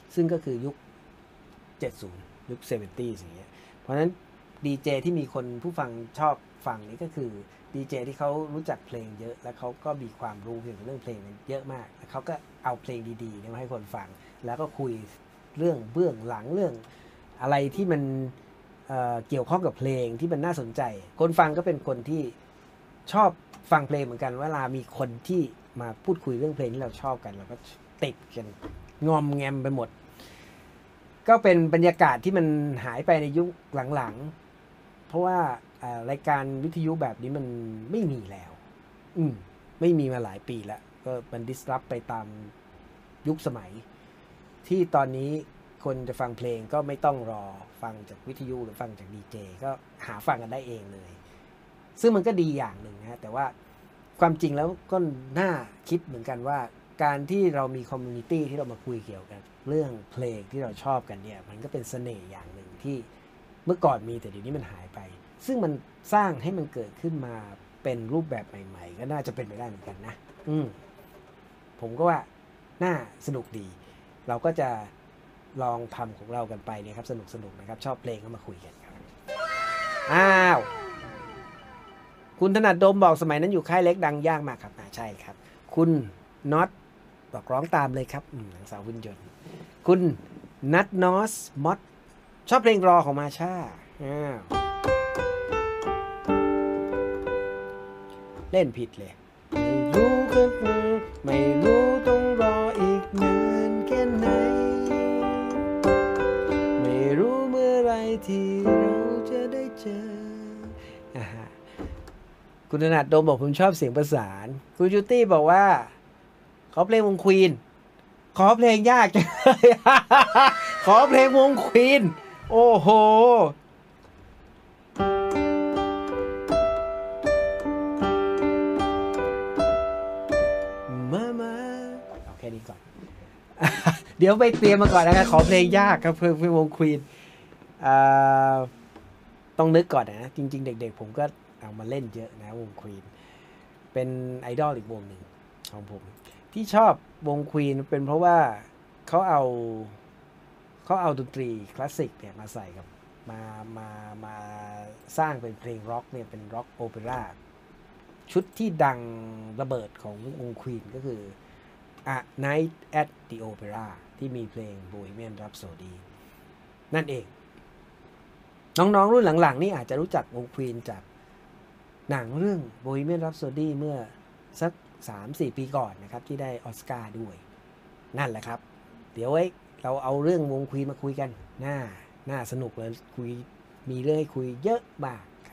ซึ่งก็คือยุค 70 ยุค 70 อย่างเงี้ยเพราะฉะนั้นดีเจที่มีคนผู้ฟังชอบฟังนี่ก็คือดีเจที่เขารู้จักเพลงเยอะแล้วเขาก็มีความรู้เกี่ยวกับเรื่องเพลงเยอะมากแล้วเขาก็เอาเพลงดีๆมาให้คนฟังแล้วก็คุยเรื่องเบื้องหลังเรื่องอะไรที่มันเกี่ยวข้องกับเพลงที่มันน่าสนใจคนฟังก็เป็นคนที่ชอบฟังเพลงเหมือนกันเวลามีคนที่มาพูดคุยเรื่องเพลงที่เราชอบกันเราก็ติดกันงอมแงมไปหมดก็เป็นบรรยากาศที่มันหายไปในยุคหลังๆเพราะว่ารายการวิทยุแบบนี้มันไม่มีแล้วไม่มีมาหลายปีแล้วก็มันดิสรับไปตามยุคสมัยที่ตอนนี้คนจะฟังเพลงก็ไม่ต้องรอฟังจากวิทยุหรือฟังจากดีเจก็หาฟังกันได้เองเลยซึ่งมันก็ดีอย่างหนึ่งนะแต่ว่าความจริงแล้วก็น่าคิดเหมือนกันว่าการที่เรามีคอมมูนิตี้ที่เรามาคุยเกี่ยวกับเรื่องเพลงที่เราชอบกันเนี่ยมันก็เป็นเสน่ห์อย่างหนึ่งที่เมื่อก่อนมีแต่เดี๋ยวนี้มันหายไปซึ่งมันสร้างให้มันเกิดขึ้นมาเป็นรูปแบบใหม่ๆก็น่าจะเป็นไปได้เหมือนกันนะผมก็ว่าน่าสนุกดีเราก็จะลองทำของเรากันไปเนี่ยครับสนุกนะครับชอบเพลงก็มาคุยกันครับอ้าวคุณถนัดดมบอกสมัยนั้นอยู่ค่ายเล็กดังยากมากครับใช่ครับคุณน็อตบอกร้องตามเลยครับหนังสาวหุ่นยนต์คุณนัทนอสมอดชอบเพลงรอของมาชาเล่นผิดเลยไม่รู้ก็ไม่รู้ต้องรออีกนานแค่ไหนไม่รู้เมื่อไรที่เราจะได้เจอคุณถนัดดมบอกผมชอบเสียงประสานคุณจูตี้บอกว่าขอเพลงวงควีนขอเพลงยากจังเลยขอเพลงวงควีนโอ้โหมาเอาแค่นี้ก่อน เดี๋ยวไปเตรียมมาก่อนนะครับขอเพลงยากครับเพลงวงควีนต้องนึกก่อนนะจริงๆเด็กๆผมก็เอามาเล่นเยอะนะวงควีนเป็นไอดอลอีกวงหนึ่งของผมที่ชอบวงควีนเป็นเพราะว่าเขาเอาดนตรีคลาสสิกเนี่ยมาใส่กับมาสร้างเป็นเพลงร็อกเนี่ยเป็นร็อกโอเปร่าชุดที่ดังระเบิดของวงควีนก็คือ A Night at the Opera ที่มีเพลง Bohemian Rhapsody นั่นเองน้องๆรุ่นหลังๆนี่อาจจะรู้จักวงควีนจากหนังเรื่อง Bohemian Rhapsody เมื่อสัก 3-4 ปีก่อนนะครับที่ได้ออสการ์ด้วยนั่นแหละครับเดี๋ยวไว้เราเอาเรื่องวงควีนมาคุยกันน่าสนุกเลยคุยมีเรื่องให้คุยเยอะมากครับ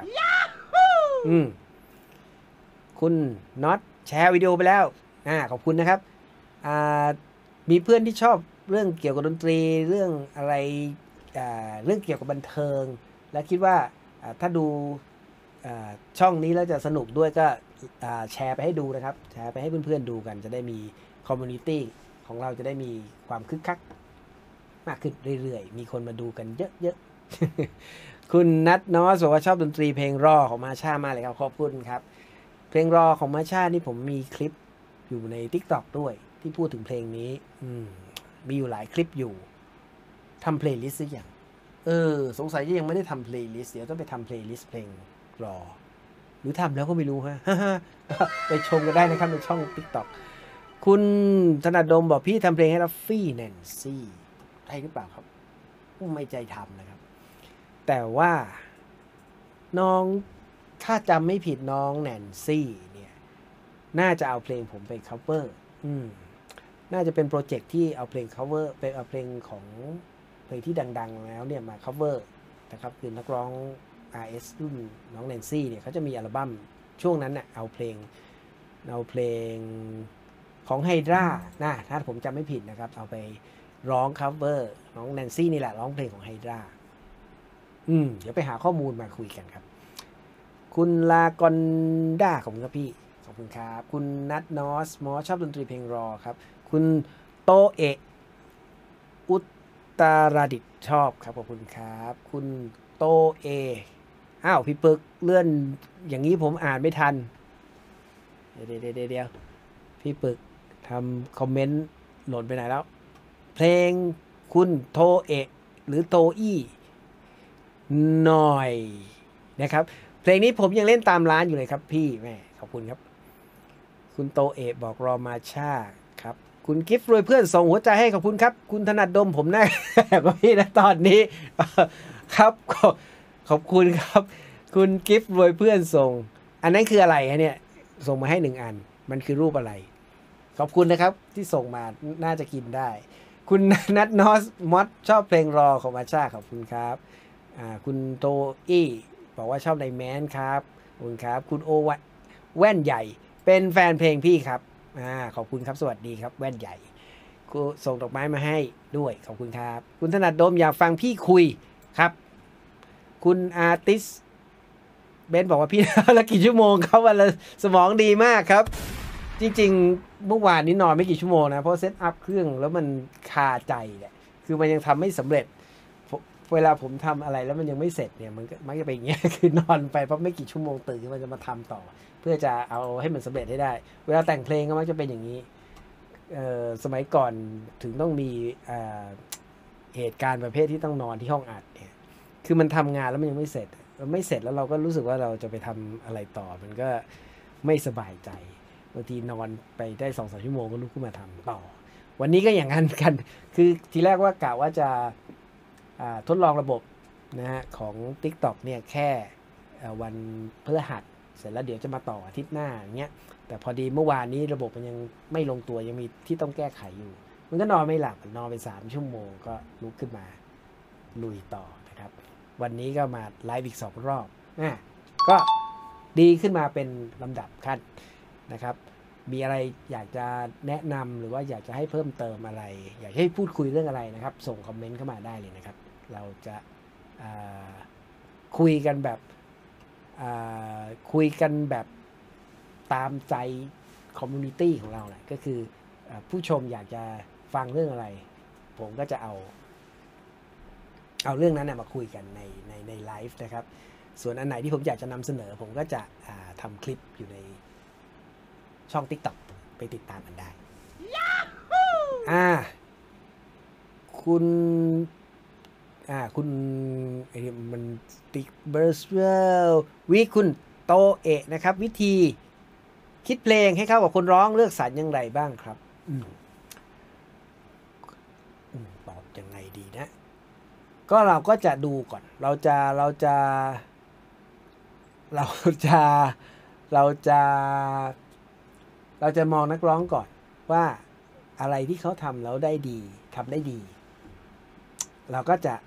คุณน็อตแชร์วิดีโอไปแล้วขอบคุณนะครับมีเพื่อนที่ชอบเรื่องเกี่ยวกับดนตรีเรื่องอะไรเรื่องเกี่ยวกับบันเทิงและคิดว่าถ้าดูช่องนี้แล้วจะสนุกด้วยก็แชร์ไปให้ดูนะครับแชร์ไปให้เพื่อนๆดูกันจะได้มีคอมมูนิตี้ของเราจะได้มีความคึกคักมากขึ้นเรื่อยๆมีคนมาดูกันเยอะๆ คุณนัทนอสบอกว่าชอบดนตรีเพลงรอของมาชามากเลยครับขอบคุณครับเพลงรอของมาชานี่ผมมีคลิปอยู่ใน TikTok ด้วยที่พูดถึงเพลงนี้มีอยู่หลายคลิปอยู่ทำเพลย์ลิสต์หรือยังสงสัยยังไม่ได้ทำเพลย์ลิสต์เดี๋ยวต้องไปทำเพลย์ลิสต์เพลงรอหรือทำแล้วก็ไม่รู้ฮะ ไปชมกันได้นะครับในช่อง TikTok คุณธนาดมบอกพี่ทำเพลงให้รัฟฟี่แนนซี่ใช่หรือเปล่าครับไม่ใจทำนะครับแต่ว่าน้องถ้าจำไม่ผิดน้องแนนซี่เนี่ยน่าจะเอาเพลงผมไป cover น่าจะเป็นโปรเจกต์ที่เอาเพลง cover เป็นเอาเพลงของเพลงที่ดังๆแล้วเนี่ยมา cover นะครับคือนักร้อง RS รุ่นน้องแนนซี่เนี่ยเขาจะมีอัลบั้มช่วงนั้นน่ะเอาเพลงของไฮดรานะถ้าผมจำไม่ผิดนะครับเอาไปร้อง cover น้องแนนซี่นี่แหละร้องเพลงของไฮดราเดี๋ยวไปหาข้อมูลมาคุยกันครับคุณลากอนด้าขอบคุณครับพี่ขอบคุณครับคุณนัทนอสมอชอบดนตรีเพลงรอครับคุณโตเอะอุตรดิตชอบครับขอบคุณครับคุณโตเอพี่ปึกเลื่อนอย่างนี้ผมอ่านไม่ทันเดี๋ยวพี่ปึกทำคอมเมนต์หล่นไปไหนแล้วเพลงคุณโทเอะหรือโตอี้หน่อยนะครับเพลงนี้ผมยังเล่นตามร้านอยู่เลยครับพี่แม่ขอบคุณครับคุณโตเอะบอกรอมาชาครับคุณกิฟต์รวยเพื่อนส่งหัวใจให้ขอบคุณครับคุณถนัดดมผมแน่กับพี่นะตอนนี้ครับขอบคุณครับคุณกิฟต์รวยเพื่อนส่งอันนั้นคืออะไรฮะเนี่ยส่งมาให้1 อันมันคือรูปอะไรขอบคุณนะครับที่ส่งมาน่าจะกินได้คุณนัทนอสมอสชอบเพลงรอของมาชาขอบคุณครับคุณโตอี้บอกว่าชอบในแมนครับขอบคุณครับคุณโอแว่นใหญ่เป็นแฟนเพลงพี่ครับขอบคุณครับสวัสดีครับแว่นใหญ่คุณส่งดอกไม้มาให้ด้วยขอบคุณครับคุณถนัดดมอยากฟังพี่คุยครับคุณอาร์ติสเบนบอกว่าพี่ละกี่ชั่วโมงครับวันละสมองดีมากครับจริงๆเมื่อวานนี้นอนไม่กี่ชั่วโมงนะเพราะเซตอัพเครื่องแล้วมันคาใจแหละคือมันยังทำไม่สำเร็จเวลาผมทำอะไรแล้วมันยังไม่เสร็จเนี่ยมันก็มักจะเป็นอย่างเงี้ยคือนอนไปเพราะไม่กี่ชั่วโมงตื่นขึ้นมาจะมาทำต่อเพื่อจะเอาให้มันสำเร็จให้ได้เวลาแต่งเพลงก็มักจะเป็นอย่างนี้สมัยก่อนถึงต้องมีเหตุการณ์ประเภทที่ต้องนอนที่ห้องอัดเนี่ยคือมันทำงานแล้วมันยังไม่เสร็จแล้วเราก็รู้สึกว่าเราจะไปทำอะไรต่อมันก็ไม่สบายใจบางทีนอนไปได้2-3 ชั่วโมงก็ลุกขึ้นมาทำต่อวันนี้ก็อย่างนั้นกันคือทีแรกว่ากะว่าจะทดลองระบบนะฮะของ TikTok เนี่ยแค่วันพฤหัสเสร็จแล้วเดี๋ยวจะมาต่ออาทิตย์หน้าอย่างเงี้ยแต่พอดีเมื่อวานนี้ระบบมันยังไม่ลงตัวยังมีที่ต้องแก้ไขอยู่มันก็นอนไม่หลับนอนไป3 ชั่วโมงก็ลุกขึ้นมาลุยต่อนะครับวันนี้ก็มาไลฟ์อีก2 รอบก็ดีขึ้นมาเป็นลำดับขั้นนะครับมีอะไรอยากจะแนะนำหรือว่าอยากจะให้เพิ่มเติมอะไรอยากให้พูดคุยเรื่องอะไรนะครับส่งคอมเมนต์เข้ามาได้เลยนะครับเราจะคุยกันแบบตามใจคอมมูนิตี้ของเราแหละก็คือผู้ชมอยากจะฟังเรื่องอะไรผมก็จะเอาเรื่องนั้นมาคุยกันในไลฟ์นะครับส่วนอันไหนที่ผมอยากจะนำเสนอผมก็จะทำคลิปอยู่ในช่อง TikTok ไปติดตามกันได้คุณมันติ๊กเบอร์สเวลวิคุณโตเอะนะครับวิธีคิดเพลงให้เข้ากับคนร้องเลือกสรรอย่างไรบ้างครับบอกยังไงดีนะก็เราก็จะดูก่อนเราจะมองนักร้องก่อนว่าอะไรที่เขาทำแล้วได้ดีทำได้ดีเราก็จะ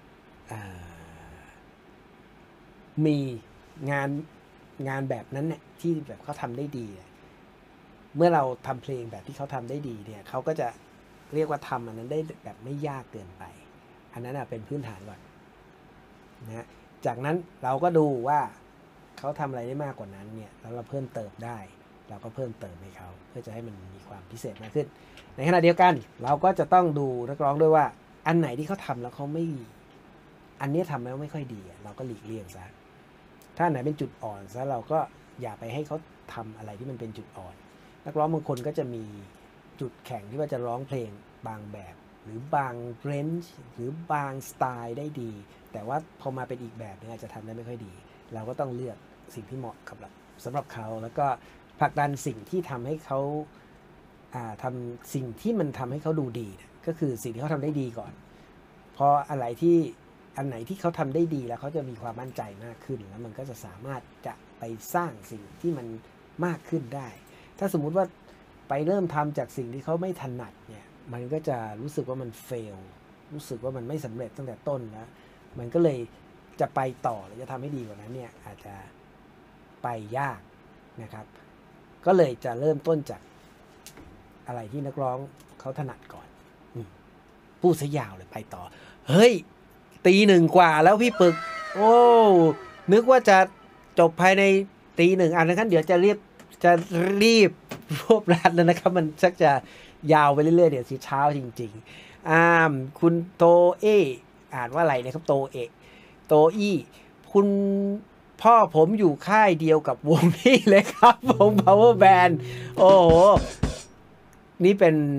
มีงานแบบนั้นเนี่ยที่แบบเขาทำได้ดีเมื่อเราทำเพลงแบบที่เขาทำได้ดีเนี่ยเขาก็จะเรียกว่าทำอันนั้นได้แบบไม่ยากเกินไปอันนั้นเป็นพื้นฐานก่อนนะจากนั้นเราก็ดูว่าเขาทำอะไรได้มากกว่านั้นเนี่ยแล้วเราเพิ่มเติมได้เราก็เพิ่มเติมให้เขาเพื่อจะให้มันมีความพิเศษมากขึ้นในขณะเดียวกันเราก็จะต้องดูนักร้องด้วยว่าอันไหนที่เขาทำแล้วเขาไม่อันนี้ทำแล้วไม่ค่อยดีเราก็หลีกเลี่ยงซะถ้าไหนเป็นจุดอ่อนซะเราก็อย่าไปให้เขาทำอะไรที่มันเป็นจุดอ่อนนักร้องบางคนก็จะมีจุดแข็งที่ว่าจะร้องเพลงบางแบบหรือบางเรนจ์หรือบางสไตล์ได้ดีแต่ว่าพอมาเป็นอีกแบบนึงอาจจะทำได้ไม่ค่อยดีเราก็ต้องเลือกสิ่งที่เหมาะกับสำหรับเขาแล้วก็ผลักดันสิ่งที่ทำให้เขาทำสิ่งที่มันทำให้เขาดูดีก็คือสิ่งที่เขาทำได้ดีก่อนพออันไหนที่เขาทำได้ดีแล้วเขาจะมีความมั่นใจมากขึ้นแล้วมันก็จะสามารถจะไปสร้างสิ่งที่มันมากขึ้นได้ถ้าสมมุติว่าไปเริ่มทำจากสิ่งที่เขาไม่ถนัดเนี่ยมันก็จะรู้สึกว่ามันเฟลรู้สึกว่ามันไม่สำเร็จตั้งแต่ต้นแล้วมันก็เลยจะไปต่อหรือจะทำให้ดีกว่านั้นเนี่ยอาจจะไปยากนะครับก็เลยจะเริ่มต้นจากอะไรที่นักร้องเขาถนัดก่อนพูดซะยาวเลยไปต่อเฮ้ย 1:00 กว่าแล้วพี่ปึกโอ้นึกว่าจะจบภายใน 1:00 อันนั้นเดี๋ยวจะรีบรวบรัดแล้วนะครับมันชักจะยาวไปเรื่อยๆเดี๋ยวสิเช้าจริงๆคุณโตเออ่านว่าอะไรนะครับโตเอโตอี้คุณพ่อผมอยู่ค่ายเดียวกับวงนี้เลยครับวง Power Band โอ้โหนี่เป็น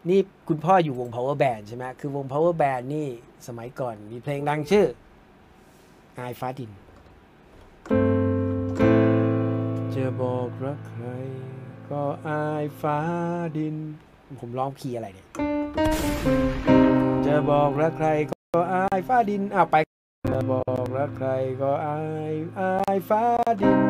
นี่คุณพ่ออยู่วง power band ใช่ไหมคือวง power band นี่สมัยก่อนมีเพลงดังชื่ออายฟ้าดินจะบอกรักใครก็อายฟ้าดินผมร้องคีย์อะไรเนี่ยจะบอกรักใครก็อายฟ้าดินไปจะบอกรักใครก็อายฟ้าดิน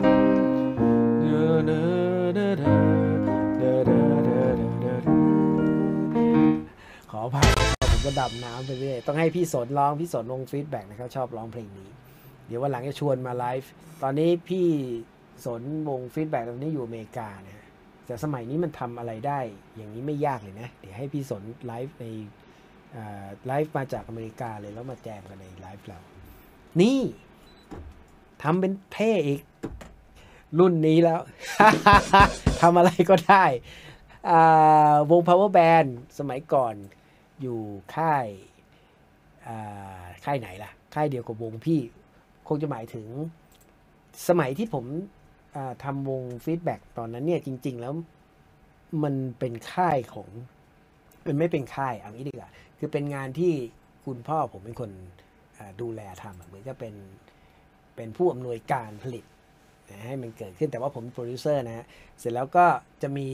ขออภัยผมก็ดำน้ำไปเรื่อยต้องให้พี่สนร้องพี่สนลงฟีดแบ็กนะครับชอบร้องเพลงนี้เดี๋ยววันหลังจะชวนมาไลฟ์ตอนนี้พี่สนวงฟีดแบ็กตอนนี้อยู่อเมริกานะแต่สมัยนี้มันทำอะไรได้อย่างนี้ไม่ยากเลยนะเดี๋ยวให้พี่สนไลฟ์ในไลฟ์มาจากอเมริกาเลยแล้วมาแจมกันในไลฟ์เรานี่ทำเป็นเท่อีกรุ่นนี้แล้ว ทำอะไรก็ได้วง power band สมัยก่อนอยู่ค่ายไหนล่ะค่ายเดียวกับวงพี่คงจะหมายถึงสมัยที่ผมทำวงฟีดแบ็กตอนนั้นเนี่ยจริงๆแล้วมันเป็นค่ายของมันไม่เป็นค่ายเอางี้ดีกว่าคือเป็นงานที่คุณพ่อผมเป็นคนดูแลทำเหมือนจะเป็นผู้อำนวยการผลิตให้มันเกิดขึ้นแต่ว่าผมโปรดิวเซอร์นะฮะเสร็จแล้วก็จะมี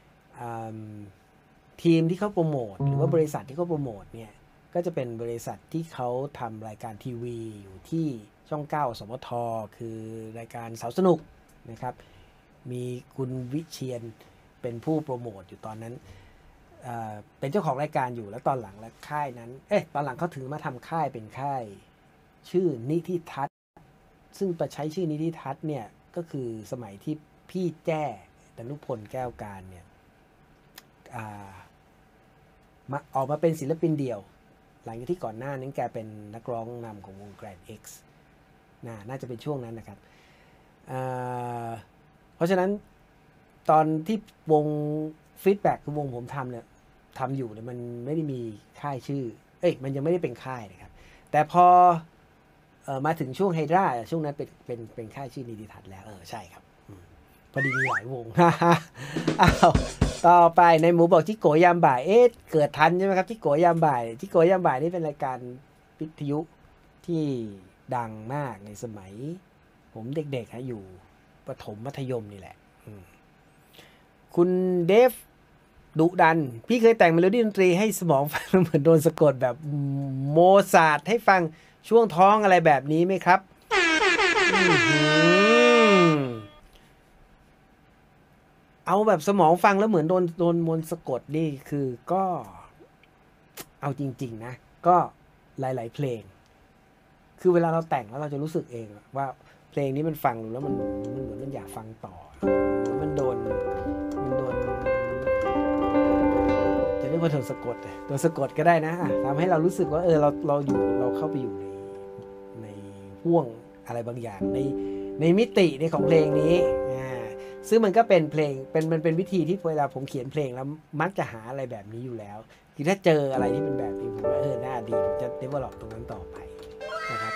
ทีมที่เขาโปรโมทหรือว่าบริษัทที่เขาโปรโมทเนี่ยก็จะเป็นบริษัทที่เขาทำรายการทีวีอยู่ที่ช่อง9 สมทคือรายการสาวสนุกนะครับมีคุณวิเชียนเป็นผู้โปรโมทอยู่ตอนนั้นเป็นเจ้าของรายการอยู่แล้วตอนหลังแล้วค่ายนั้นตอนหลังเขาถือมาทำค่ายเป็นค่ายชื่อนิธิทัศน์ซึ่งไปใช้ชื่อนิธิทัศน์เนี่ยก็คือสมัยที่พี่แจ้ดนุพลแก้วการเนี่ยมาออกมาเป็นศิลปินเดี่ยวหลังจากที่ก่อนหน้านั้นแกเป็นนักร้องนำของวง Grand X น่าจะเป็นช่วงนั้นนะครับเพราะฉะนั้นตอนที่วงฟีดแบ็กคือวงผมทำเนี่ยทำอยู่เนี่ยมันไม่ได้มีค่ายชื่อมันยังไม่ได้เป็นค่ายนะครับแต่พอมาถึงช่วงไฮดราช่วงนั้นเป็นค่ายชื่อนิติทัศน์แล้วใช่ครับพอดีมีหลายวง ต่อไปในหมูบอกจิโกยามบ่ายเกิดทันใช่ไหมครับจิโกยามบ่ายจิโกยามบ่ายนี่เป็นรายการวิทยุที่ดังมากในสมัยผมเด็กๆอยู่ประถมมัธยมนี่แหละคุณเดฟดุดันพี่เคยแต่งเมโลดี้ดนตรีให้สมองฟังเหมือนโดนสะกดแบบโมซาร์ทให้ฟังช่วงท้องอะไรแบบนี้ไหมครับเอาแบบสมองฟังแล้วเหมือนโดนมนต์สะกดนี่คือก็เอาจริงๆนะก็หลายๆเพลงคือเวลาเราแต่งแล้วเราจะรู้สึกเองว่าเพลงนี้มันฟังแล้วมันเหมือนมันอยากฟังต่อมันโดนจะเรียกว่าโดนสะกดก็ได้นะทำให้เรารู้สึกว่าเราเข้าไปอยู่ในห่วงอะไรบางอย่างในมิติในของเพลงนี้ซึ่งมันก็เป็นเพลงมันเป็นวิธีที่เวลาผมเขียนเพลงแล้วมักจะหาอะไรแบบนี้อยู่แล้วคือถ้าเจออะไรที่เป็นแบบนี้ผมว่าน่าดีผมจะ develop ตรงนั้นต่อไปนะครับ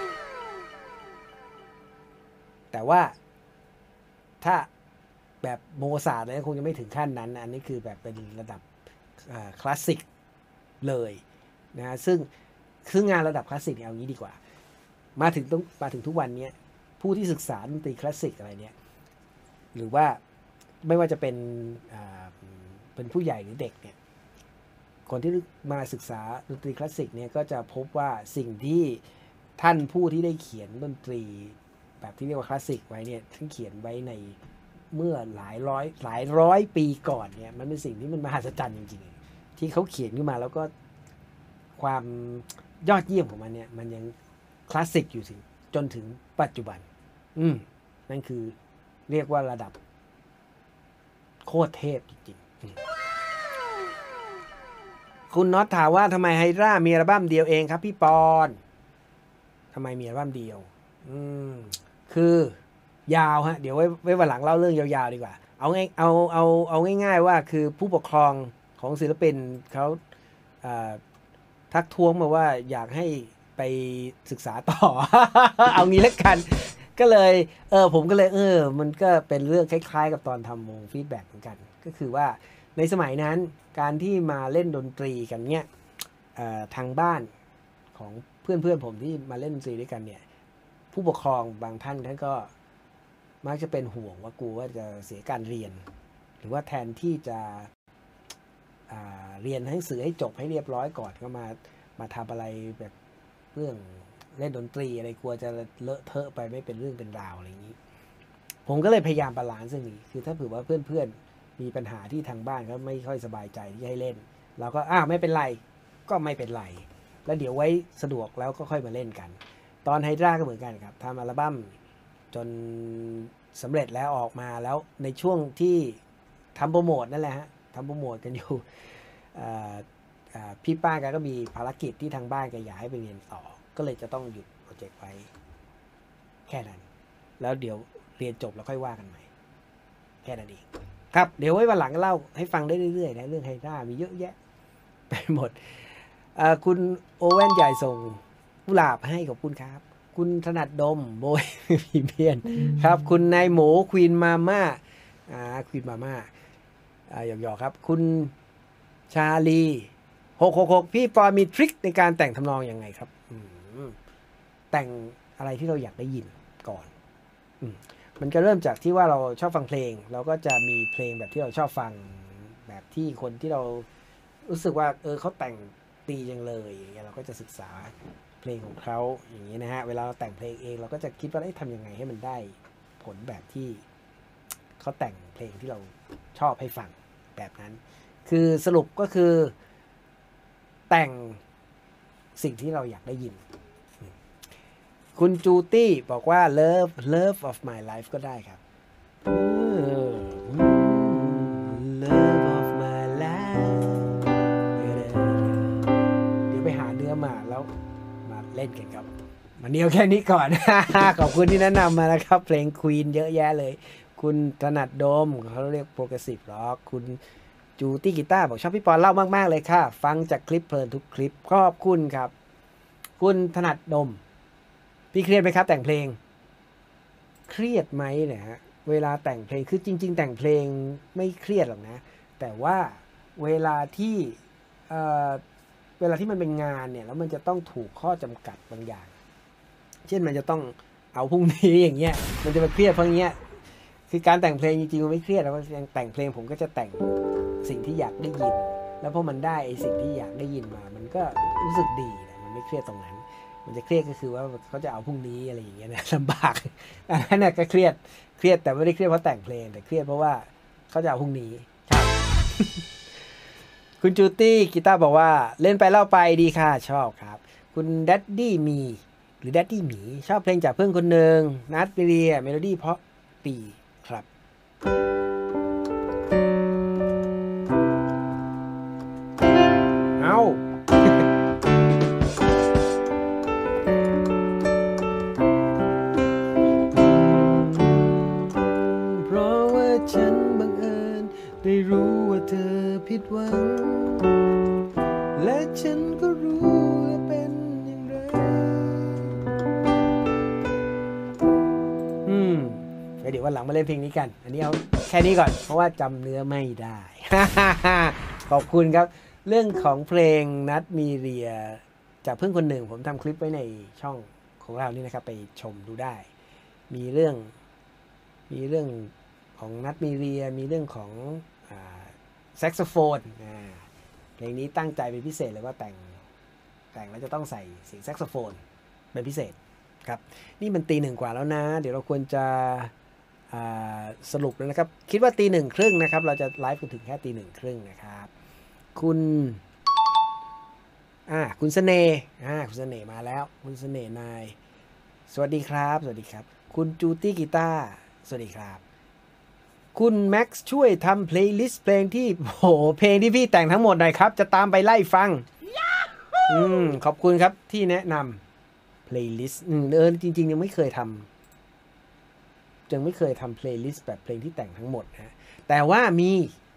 แต่ว่าถ้าแบบโมซาร์ทเนี่ยคงจะไม่ถึงขั้นนั้นอันนี้คือแบบเป็นระดับคลาสสิกเลยนะซึ่งงานระดับคลาสสิกเนี่ยเอางี้ดีกว่ามาถึงทุกวันนี้ผู้ที่ศึกษาดนตรีคลาสสิกอะไรเนี่ยหรือว่าไม่ว่าจะเป็นผู้ใหญ่หรือเด็กเนี่ยคนที่มาศึกษาดนตรีคลาสสิกเนี่ยก็จะพบว่าสิ่งที่ท่านผู้ที่ได้เขียนดนตรีแบบที่เรียกว่าคลาสสิกไว้เนี่ยท่านเขียนไว้ในเมื่อหลายร้อยปีก่อนเนี่ยมันเป็นสิ่งที่มันมหัศจรรย์จริงๆที่เขาเขียนขึ้นมาแล้วก็ความยอดเยี่ยมของมันเนี่ยมันยังคลาสสิกอยู่จนถึงปัจจุบันนั่นคือเรียกว่าระดับโคตรเทพจริงๆคุณน็อตถามว่าทำไมไฮดรามีอัลบั้มเดียวเองครับพี่ปอนทำไมมีอัลบั้มเดียวคือยาวฮะเดี๋ยวไว้วันหลังเล่าเรื่องยาวๆดีกว่าเอาง่ายๆว่าคือผู้ปกครองของศิลปินเขาทักท้วงมาว่าอยากให้ไปศึกษาต่อ เอางี้แล้วกันก็เลยผมก็เลยมันก็เป็นเรื่องคล้ายๆกับตอนทำวงฟีดแบ็กเหมือนกันก็คือว่าในในสมัยนั้นการที่มาเล่นดนตรีกันเนี่ยทางบ้านของเพื่อนผมที่มาเล่นดนตรีด้วยกันเนี่ยผู้ปกครองบางท่านก็มักจะเป็นห่วงว่ากลัวว่าจะเสียการเรียน หรือว่าแทนที่จะเรียนหนังสือให้จบให้เรียบร้อยก่อนก็มาทำอะไรแบบเรื่องเล่นดนตรีอะไรกลัวจะเลอะเทอะไปไม่เป็นเรื่องเป็นราวอะไรอย่างนี้ผมก็เลยพยายามบาลานซ์เรื่องนี้คือถ้าเผื่อว่าเพื่อนๆมีปัญหาที่ทางบ้านเขาไม่ค่อยสบายใจที่ให้เล่นเราก็ไม่เป็นไรก็ไม่เป็นไรแล้วเดี๋ยวไว้สะดวกแล้วก็ค่อยมาเล่นกันตอนไฮดราก็เหมือนกันครับทำอัลบั้มจนสำเร็จแล้วออกมาแล้วในช่วงที่ทำโปรโมทนั่นแหละฮะทำโปรโมทกันอยู่พี่ป้าแกก็มีภารกิจที่ทางบ้านแกอยากให้ไปเรียนต่อก็เลยจะต้องหยุดโปรเจกต์ไว้แค่นั้นแล้วเดี๋ยวเรียนจบแล้วค่อยว่ากันใหม่แค่นั้นเองครับเดี๋ยวไว้วันหลังเล่าให้ฟังได้เรื่อยๆนะเรื่องไฮด้ามีเยอะแยะไปหมดคุณโอเว่นใหญ่ส่งกุหลาบให้ขอบคุณครับคุณถนัดดมโบยพีเพียนครับคุณนายหมูควีนมาม่าควีนมาม่าหยอกๆครับคุณชาลี666พี่ปอมีทริคในการแต่งทำนองยังไงครับแต่งอะไรที่เราอยากได้ยินก่อนมันจะเริ่มจากที่ว่าเราชอบฟังเพลงเราก็จะมีเพลงแบบที่เราชอบฟังแบบที่คนที่เรารู้สึกว่าเขาแต่งดีจังเลยอย่างเงี้ยเราก็จะศึกษาเพลงของเขาอย่างนี้นะฮะเวลาเราแต่งเพลงเองเราก็จะคิดว่าทำยังไงให้มันได้ผลแบบที่เขาแต่งเพลงที่เราชอบให้ฟังแบบนั้นคือสรุปก็คือแต่งสิ่งที่เราอยากได้ยินคุณจูตี้บอกว่า love of my life ก็ได้ครับ love of my life เดี๋ยวไปหาเนื้อมาแล้วมาเล่นกันครับมาเดียวแค่นี้ก่อน ขอบคุณที่แนะนำมานะครับเพลง Queen เยอะแยะเลยคุณถนัดโดมเขาเรียก Progressive Rock คุณจูตี้กีตาร์บอกชอบพี่ปอนเล่ามากๆเลยค่ะฟังจากคลิปเพลินทุกคลิปขอบคุณครับคุณถนัดดมพี่เครียดไหมครับแต่งเพลงเครียดไหมเนี่ยฮะเวลาแต่งเพลงคือจริงๆแต่งเพลงไม่เครียดหรอกนะแต่ว่าเวลาที่มันเป็นงานเนี่ยแล้วมันจะต้องถูกข้อจำกัดบางอย่างเช่นมันจะต้องเอาพรุ่งนี้อย่างเงี้ยมันจะมาเครียดเพราะเงี้ยคือการแต่งเพลงจริงๆมันไม่เครียดแล้วแต่งเพลงผมก็จะแต่งสิ่งที่อยากได้ยินแล้วพอมันได้ไอ้สิ่งที่อยากได้ยินมามันก็รู้สึกดีนะมันไม่เครียดตรงนั้นมันจะเครียดก็คือว่าเขาจะเอาพรุ่งนี้อะไรอย่างเงี้ยนะลำบากอันนั้นก็เครียดแต่ไม่ได้เครียดเพราะแต่งเพลงแต่เครียดเพราะว่าเขาจะเอาพรุ่งนี้ครับ คุณจูตี้กีตาร์บอกว่าเล่นไปเล่าไปดีค่ะชอบครับคุณแดดดี้มีหรือแดดดี้หมีชอบเพลงจากเพื่อนคนหนึ่งนัทเรียเมโลดี้เพราะปีครับเอาเพราะว่าฉันบังเอิญได้รู้ว่าเธอผิดหวังและฉันก็รู้ว่าเป็นอย่างไรเดี๋ยววันหลังมาเล่นเพลงนี้กันอันนี้เอาแค่นี้ก่อนเพราะว่าจำเนื้อไม่ได้ ขอบคุณครับเรื่องของเพลงนัดมีเรียจากเพื่อนคนหนึ่งผมทำคลิปไว้ในช่องของเรานี่นะครับไปชมดูได้มีเรื่องของนัดมีเรียมีเรื่องของแซกโซโฟนเพลงนี้ตั้งใจเป็นพิเศษเลยว่าแต่งแล้วจะต้องใส่เสียงแซกโซโฟนเป็นพิเศษครับนี่มันตี 1กว่าแล้วนะเดี๋ยวเราควรจะสรุปแล้วนะครับคิดว่าตี 1:30นะครับเราจะไลฟ์ถึงแค่ตี 1:30นะครับคุณเสน่ห์คุณเสน่ห์มาแล้วคุณเสน่ห์นายสวัสดีครับคุณจูตี้กีตาร์สวัสดีครับคุณแม็กซ์ช่วยทำเพลย์ลิสต์เพลงที่เพลงที่พี่แต่งทั้งหมดหน่อยครับจะตามไปไล่ฟังขอบคุณครับที่แนะนำเพลย์ลิสต์จริงๆยังไม่เคยทำเพลย์ลิสต์แบบเพลงที่แต่งทั้งหมดนะแต่ว่ามี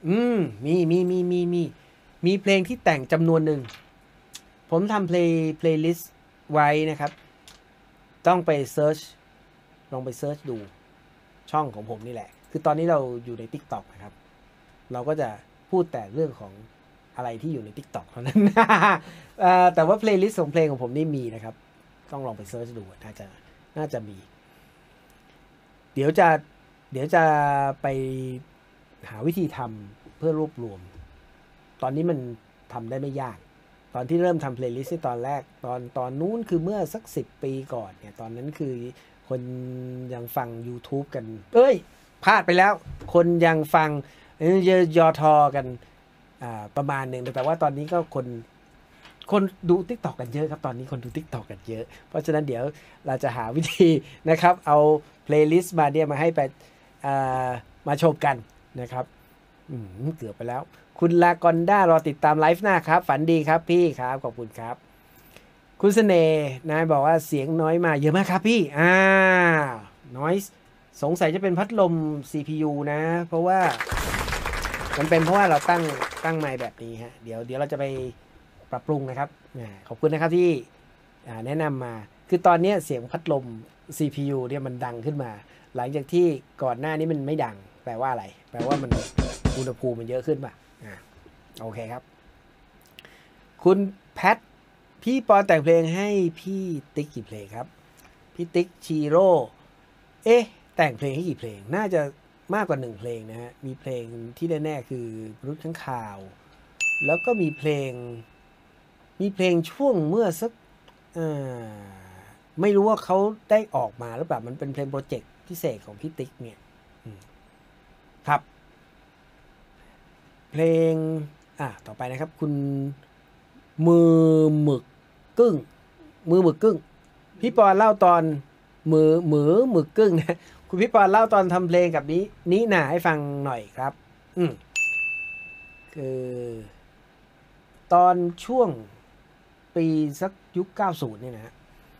เพลงที่แต่งจำนวนหนึ่งผมทำเพลย์ลิสต์ไว้นะครับต้องไปเซิร์ชลองไปเซิร์ชดูช่องของผมนี่แหละคือตอนนี้เราอยู่ใน TikTok นะครับเราก็จะผพูดแต่เรื่องของอะไรที่อยู่ใน TikTok เท่านั้น แต่ว่าเพลย์ลิสต์ของเพลงของผมนี่มีนะครับต้องลองไปเซิร์ชดูน่าจะมี เดี๋ยวจะไปหาวิธีทำเพื่อรวบรวมตอนนี้มันทำได้ไม่ยากตอนที่เริ่มทำเพลย์ลิสต์ตอนแรกตอนนู้นคือเมื่อสัก10 ปีก่อนเนี่ยตอนนั้นคือคนยังฟัง YouTube กันพลาดไปแล้วคนยังฟังยอทอกันประมาณหนึ่งแต่ว่าตอนนี้ก็คนดู TikTok กันเยอะครับตอนนี้คนดู TikTok กันเยอะเพราะฉะนั้นเดี๋ยวเราจะหาวิธีนะครับเอาเพลย์ลิสต์มาเนี่ยมาให้ไปมาชมกันนะครับเกือบไปแล้วคุณลากอนด้ารอติดตามไลฟ์หน้าครับฝันดีครับพี่ครับขอบคุณครับคุณเสน่ห์นายบอกว่าเสียงน้อยมาเยอะมากครับพี่น้อยสงสัยจะเป็นพัดลม CPU นะเพราะว่ามันเป็นเพราะว่าเราตั้งไมค์แบบนี้ฮะเดี๋ยวเราจะไปปรับปรุงนะครับขอบคุณนะครับที่แนะนำมาคือตอนนี้เสียงพัดลม CPU เนี่ยมันดังขึ้นมาหลังจากที่ก่อนหน้านี้มันไม่ดังแปลว่าอะไรแปลว่ามันอุณหภูมิมันเยอะขึ้นป่ะโอเคครับคุณแพทพี่ปอแต่งเพลงให้พี่ติ๊กกี่เพลงครับพี่ติ๊กชีโร่แต่งเพลงให้กี่เพลงน่าจะมากกว่า1เพลงนะฮะมีเพลงที่แน่ๆคือมนุษย์ข้างคาวแล้วก็มีเพลงช่วงเมื่อสักไม่รู้ว่าเขาได้ออกมาหรือเปล่ามันเป็นเพลงโปรเจกต์พิเศษของพี่ติ๊กเนี่ยครับเพลงต่อไปนะครับคุณมือหมึกกึ้งพี่ปอนเล่าตอนมือหมึกกึ้งนะคุณพี่ปอนเล่าตอนทำเพลงกับนี้หน่าให้ฟังหน่อยครับคือตอนช่วงปีสักยุค90เนี่ยนะฮะ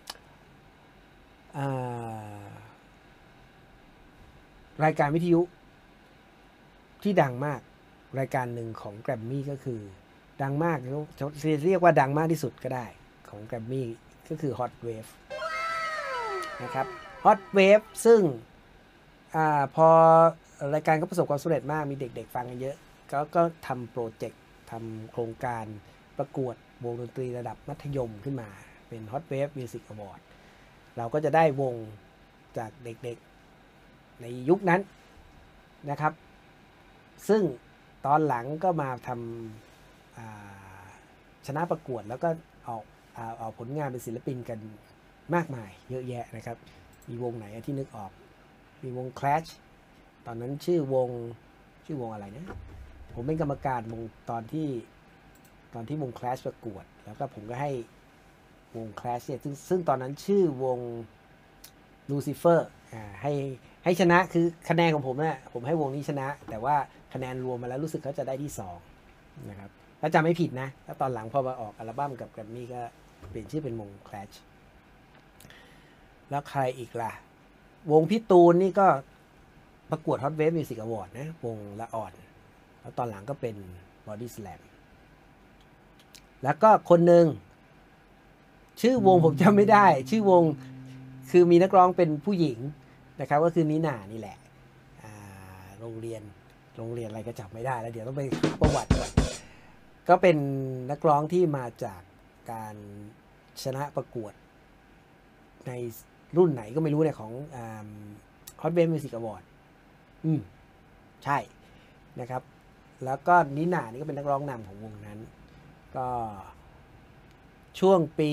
รายการวิทยุที่ดังมากรายการหนึ่งของแกรมมี่ก็คือดังมากเรียกว่าดังมากที่สุดก็ได้ของแกรมมี่ก็คือ Hot Wave นะครับ Hot Wave ซึ่งพอรายการก็ประสบความสำเร็จมากมีเด็กๆฟังกันเยอะก็ทำโปรเจกต์ทำโครงการประกวดวงดนตรีระดับมัธยมขึ้นมาเป็น Hot Wave Music Award เราก็จะได้วงจากเด็กๆในยุคนั้นนะครับซึ่งตอนหลังก็มาทำชนะประกวดแล้วก็เอาผลงานเป็นศิลปินกันมากมายเยอะแยะนะครับมีวงไหนที่นึกออกมีวง Clash ตอนนั้นชื่อวงอะไรนะผมเป็นกรรมการวงตอนที่วง Clash ประกวดแล้วก็ผมก็ให้วง Clash เนี่ยซึ่งตอนนั้นชื่อวง Lucifer ให้ชนะคือคะแนนของผมนะผมให้วงนี้ชนะแต่ว่าคะแนนรวมมาแล้วรู้สึกเขาจะได้ที่2นะครับถ้าจำไม่ผิดนะแล้วตอนหลังพอมาออกอัลบั้มกับแกรมมี่ก็เปลี่ยนชื่อเป็นวง Clash แล้วใครอีกล่ะวงพี่ตูนนี่ก็ประกวด Hot Wave Music Award นะวงละอ่อนแล้วตอนหลังก็เป็น Body Slam แล้วก็คนหนึ่งชื่อวงผมจำไม่ได้ชื่อวงคือมีนักร้องเป็นผู้หญิงนะครับก็คือนิน่านี่แหละโรงเรียนอะไรก็จำไม่ได้แล้วเดี๋ยวต้องไปประวัติก่อนก็เป็นนักร้องที่มาจากการชนะประกวดในรุ่นไหนก็ไม่รู้เนี่ยของHot Wave Music Award ใช่นะครับแล้วก็นิน่านี่ก็เป็นนักร้องนำของวงนั้นก็ช่วงปี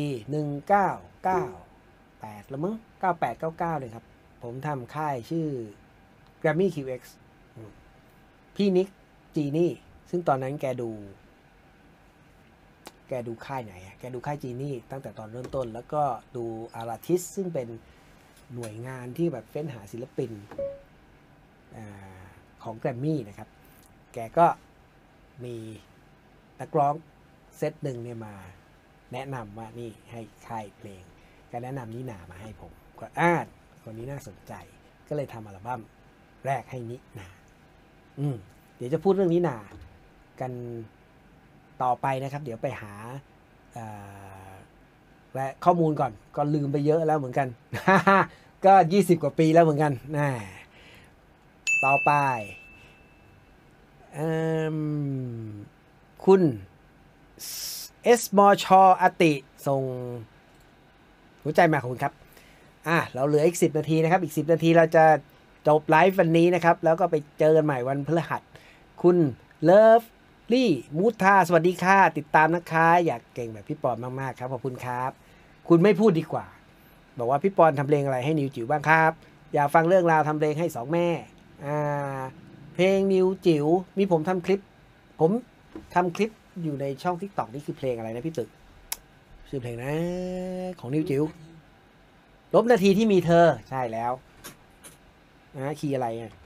1998แล้วมั้ง98 99เลยครับผมทำค่ายชื่อ Grammy QX พี่นิกจีนี่ซึ่งตอนนั้นแกดูค่ายไหนแกดูค่ายจีนี่ตั้งแต่ตอนเริ่มต้นแล้วก็ดูอาราทิสซึ่งเป็นหน่วยงานที่แบบเฟ้นหาศิลปินของแกรมมี่นะครับแกก็มีนักร้องเซตหนึ่งเนี่ยมาแนะนำว่านี่ให้ค่ายเพลงก็แนะนำนิน่ามาให้ผมก็คนนี้น่าสนใจก็เลยทำอัลบั้มแรกให้นิน่าเดี๋ยวจะพูดเรื่องนิน่ากันต่อไปนะครับเดี๋ยวไปหาและข้อมูลก่อนก็ลืมไปเยอะแล้วเหมือนกัน ก็20 กว่าปีแล้วเหมือนกันต่อไปเอิ่มคุณเอสมอชอติส่งหัวใจมาขอบคุณครับเราเหลืออีก10 นาทีนะครับอีก10 นาทีเราจะจบไลฟ์วันนี้นะครับแล้วก็ไปเจอกันใหม่วันพฤหัสคุณเลิฟลี่มูทาสวัสดีค่ะติดตามนะคะอยากเก่งแบบพี่ปอนมากๆครับขอบคุณครับคุณไม่พูดดีกว่าบอกว่าพี่ปอนทำเพลงอะไรให้นิวจิ๋วบ้างครับอยากฟังเรื่องราวทำเพลงให้2 แม่เพลงนิวจิ๋วมีผมทำคลิปอยู่ในช่อง TikTok นี่คือเพลงอะไรนะพี่ตึกชื่อเพลงนะของนิวจิ๋วลบนาทีที่มีเธอใช่แล้วคีย์อะไรอ่ะ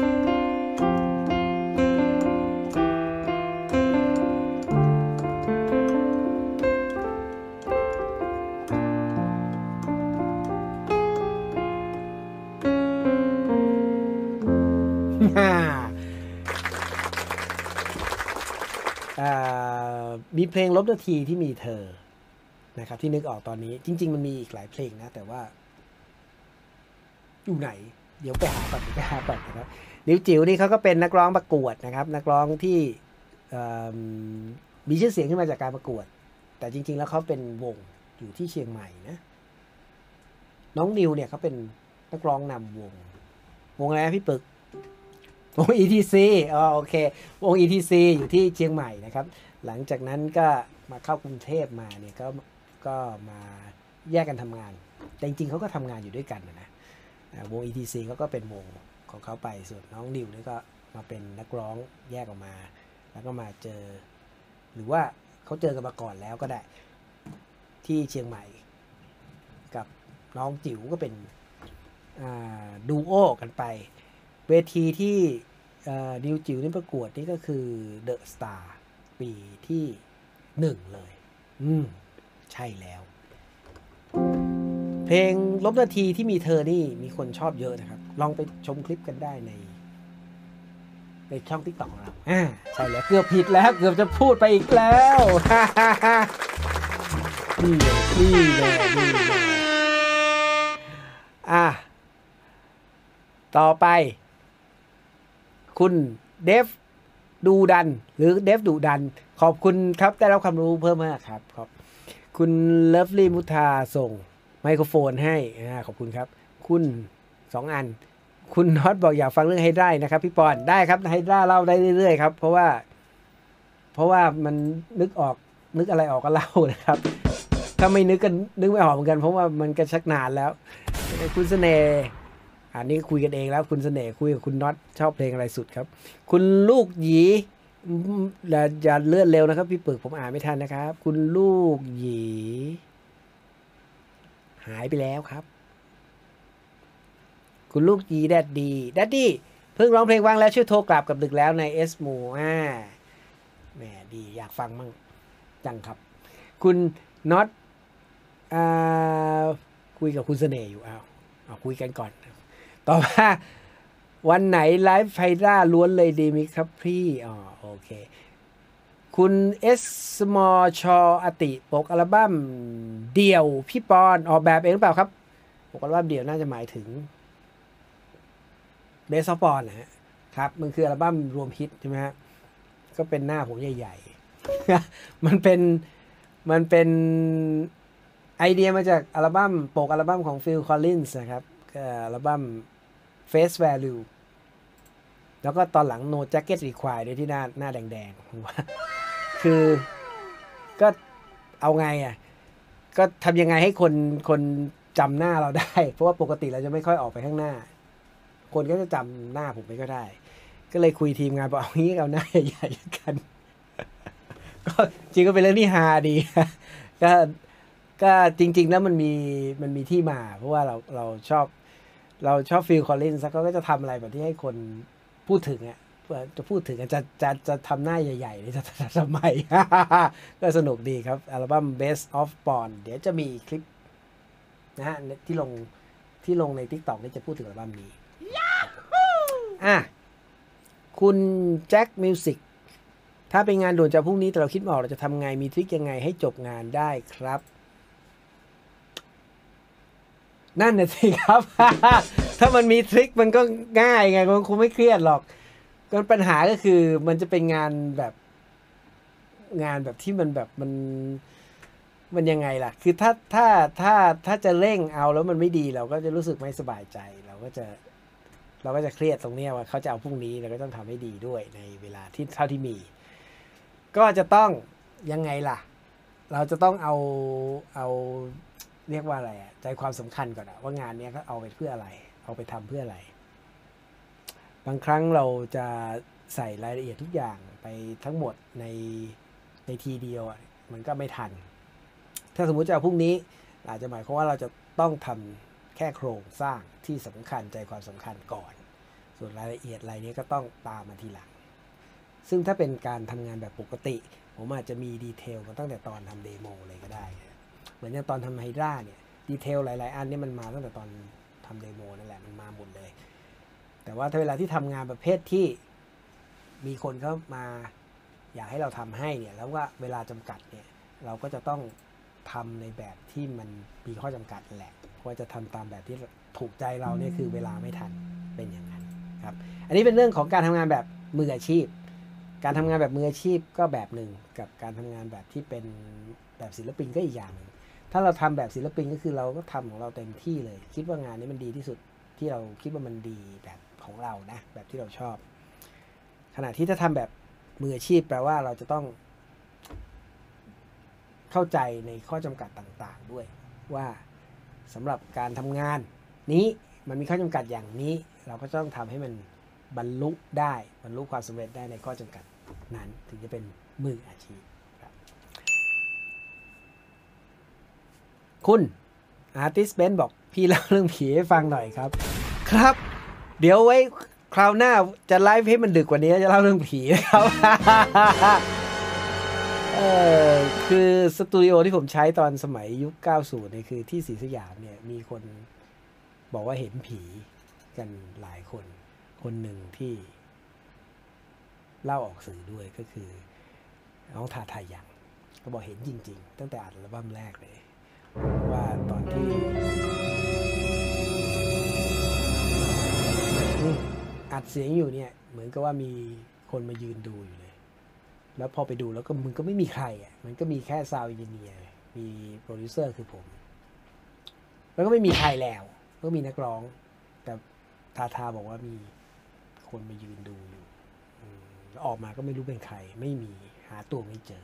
มีเพลงลบนาทีที่มีเธอนะครับที่นึกออกตอนนี้จริงๆมันมีอีกหลายเพลงนะแต่ว่าอยู่ไหนเดี๋ยวไปหาก่อนนะครับนิวจิ๋วนี่เขาก็เป็นนักร้องประกวดนะครับนักร้องที่มีชื่อเสียงขึ้นมาจากการประกวดแต่จริงๆแล้วเขาเป็นวงอยู่ที่เชียงใหม่นะน้องนิวเนี่ยเขาเป็นนักร้องนำวงอะไรนะพี่ปึกวง ETC โอเควง ETC อยู่ที่เชียงใหม่นะครับหลังจากนั้นก็มาเข้ากรุงเทพมาเนี่ยก็มาแยกกันทำงานแต่จริงๆเขาก็ทำงานอยู่ด้วยกันนะวง ETC เขาก็เป็นวงของเขาไปส่วนน้องนิวนี่ก็มาเป็นนักร้องแยกออกมาแล้วก็มาเจอหรือว่าเขาเจอกันมาก่อนแล้วก็ได้ที่เชียงใหม่กับน้องจิ๋วก็เป็นดูโอกันไปเวทีที่นิวจิ๋วนี่ประกวดนี่ก็คือเดอะสตาร์ปีที่1เลยใช่แล้วเพลงลบนาทีที่มีเธอนี่มีคนชอบเยอะนะครับลองไปชมคลิปกันได้ในช่อง TikTok ของเราใช่แล้วเกือบผิดแล้วเกือบจะพูดไปอีกแล้วนี่เลยต่อไปคุณเดฟดูดันหรือเดฟดูดันขอบคุณครับได้รับความรู้เพิ่มมากครับคุณเลิฟลี่มุทาส่งไมโครโฟนให้ขอบคุณครับคุณ2 อันคุณน็อตบอกอยากฟังเรื่องไฮดรานะครับพี่ปอนได้ครับไฮดราเล่าได้เรื่อยๆครับเพราะว่ามันนึกอะไรออกก็เล่านะครับถ้าไม่นึกกันนึกไม่ออกเหมือนกันเพราะว่ามันก็ชักนานแล้วคุณเสน่ห์อันนี้คุยกันเองแล้วคุณเสน่ห์คุยกับคุณน็อตชอบเพลงอะไรสุดครับคุณลูกหยีอย่าเลื่อนเร็วนะครับพี่ปึกผมอ่านไม่ทันนะครับคุณลูกหยีหายไปแล้วครับคุณลูกหยีแดดดี้เพิ่งร้องเพลงว่างแล้วช่วยโทรกลับกับดึกแล้วในเอสโมแหมดีอยากฟังมั่งจังครับคุณน็อตคุยกับคุณเสน่ห์อยู่เอาคุยกันก่อนต่อมาวันไหนไลฟ์ไฟด้าล้วนเลยดีมิครับพี่โอเคคุณเอสมอชอติปกอัลบั้มเดี่ยวพี่ปอนออกแบบเองหรือเปล่าครับปกอัลบั้มเดี่ยวน่าจะหมายถึงเบสซอฟปอนนะครับมันคืออัลบั้มรวมฮิตใช่ไหมฮะก็เป็นหน้าผมใหญ่ๆ มันเป็นไอเดียมาจากอัลบั้มปกอัลบั้มของฟิลคอลลินส์นะครับอัลบั้ม Face Value แล้วก็ตอนหลัง No Jacket Required ด้วยที่หน้าแดงๆว่าคือก็เอาไงก็ทำยังไงให้คนจำหน้าเราได้เพราะว่าปกติเราจะไม่ค่อยออกไปข้างหน้าคนก็จะจำหน้าผมไม่ก็ได้ก็เลยคุยทีมงานบอกเอางี้เอาหน้าใหญ่ๆกันก็จริงก็เป็นเรื่องที่ฮาดีก็จริงๆแล้วมันมีที่มาเพราะว่าเราชอบฟิลคอลลินส์เขาก็จะทำอะไรแบบที่ให้คนพูดถึงจะพูดถึงจะทำหน้าใหญ่ๆนี่จะทำไม ก็สนุกดีครับอัลบั้ม Best of Bond เดี๋ยวจะมีคลิปนะฮะที่ลงใน TikTok นี่จะพูดถึงอัลบั้มนี้คุณแจ็คมิวสิกถ้าเป็นงานด่วนจากพรุ่งนี้แต่เราคิดไม่ออกเราจะทำไงมีทริคยังไงให้จบงานได้ครับนั่นน่ะสิครับ ถ้ามันมีทริคมันก็ง่ายไงมันคงไม่เครียดหรอกก็ปัญหาก็คือมันจะเป็นงานแบบที่มันแบบมันยังไงล่ะคือถ้าจะเร่งเอาแล้วมันไม่ดีเราก็จะรู้สึกไม่สบายใจเราก็จะเครียดตรงนี้ว่าเขาจะเอาพรุ่งนี้เราก็ต้องทำให้ดีด้วยในเวลาที่เท่าที่มี ก็จะต้องยังไงล่ะเราจะต้องเอาเรียกว่าอะไรอะใจความสำคัญก่อนอะว่างานนี้เขาเอาไปเพื่ออะไรเอาไปทำเพื่ออะไรบางครั้งเราจะใส่รายละเอียดทุกอย่างไปทั้งหมดในทีเดียวอะมันก็ไม่ทันถ้าสมมุติจะเอาพรุ่งนี้อาจจะหมายความว่าเราจะต้องทำแค่โครงสร้างที่สำคัญใจความสำคัญก่อนส่วนรายละเอียดอะไรนี้ก็ต้องตามมาทีหลังซึ่งถ้าเป็นการทำงานแบบปกติผมอาจจะมีดีเทลมาตั้งแต่ตอนทำเดโมเลยก็ได้เหมือนอย่างตอนทำไฮดราเนี่ยดีเทลหลายๆอันนี่มันมาตั้งแต่ตอนทำเดโมนั่นแหละมันมาหมดเลยแต่ว่าถ้าเวลาที่ทำงานประเภทที่มีคนเข้ามาอยากให้เราทำให้เนี่ยแล้วว่าเวลาจำกัดเนี่ยเราก็จะต้องทำในแบบที่มันมีข้อจำกัดแหละเพราะจะทำตามแบบที่ถูกใจเราเนี่ยคือเวลาไม่ทันเป็นอย่างนั้นครับอันนี้เป็นเรื่องของการทำงานแบบมืออาชีพการทำงานแบบมืออาชีพก็แบบหนึ่งกับการทำงานแบบที่เป็นแบบศิลปินก็อีกอย่างนึงถ้าเราทำแบบศิลปินก็คือเราก็ทำของเราเต็มที่เลยคิดว่างานนี้มันดีที่สุดที่เราคิดว่ามันดีแบบของเรานะแบบที่เราชอบขณะที่ถ้าทำแบบมืออาชีพแปลว่าเราจะต้องเข้าใจในข้อจำกัดต่างๆด้วยว่าสำหรับการทำงานนี้มันมีข้อจำกัดอย่างนี้เราก็ต้องทำให้มันบรรลุความสำเร็จได้ในข้อจำกัดนั้นถึงจะเป็นมืออาชีพครับคุณอาร์ติสเบนบอกพี่เล่าเรื่องผีให้ฟังหน่อยครับครับเดี๋ยวไว้คราวหน้าจะไลฟ์ให้มันดึกกว่านี้จะเล่าเรื่องผีนะครับ คือสตูดิโอที่ผมใช้ตอนสมัยยุค 90 เนี่ยคือที่ศรีสยามเนี่ยมีคนบอกว่าเห็นผีกันหลายคนคนหนึ่งที่เล่าออกสื่อด้วยก็คือน้องทาทายังก็บอกเห็นจริงๆตั้งแต่อัลบั้มแรกเลยว่าตอนที่อัดเสียงอยู่เนี่ยเหมือนกับว่ามีคนมายืนดูอยู่เลยแล้วพอไปดูแล้วก็มันก็ไม่มีใครอ่ะมันก็มีแค่ซาวด์เอนจิเนียร์มีโปรดิวเซอร์คือผมแล้วก็ไม่มีใครแล้วก็มีนักร้องแต่ทาบอกว่ามีคนมายืนดูอยู่แล้วออกมาก็ไม่รู้เป็นใครไม่มีหาตัวไม่เจอ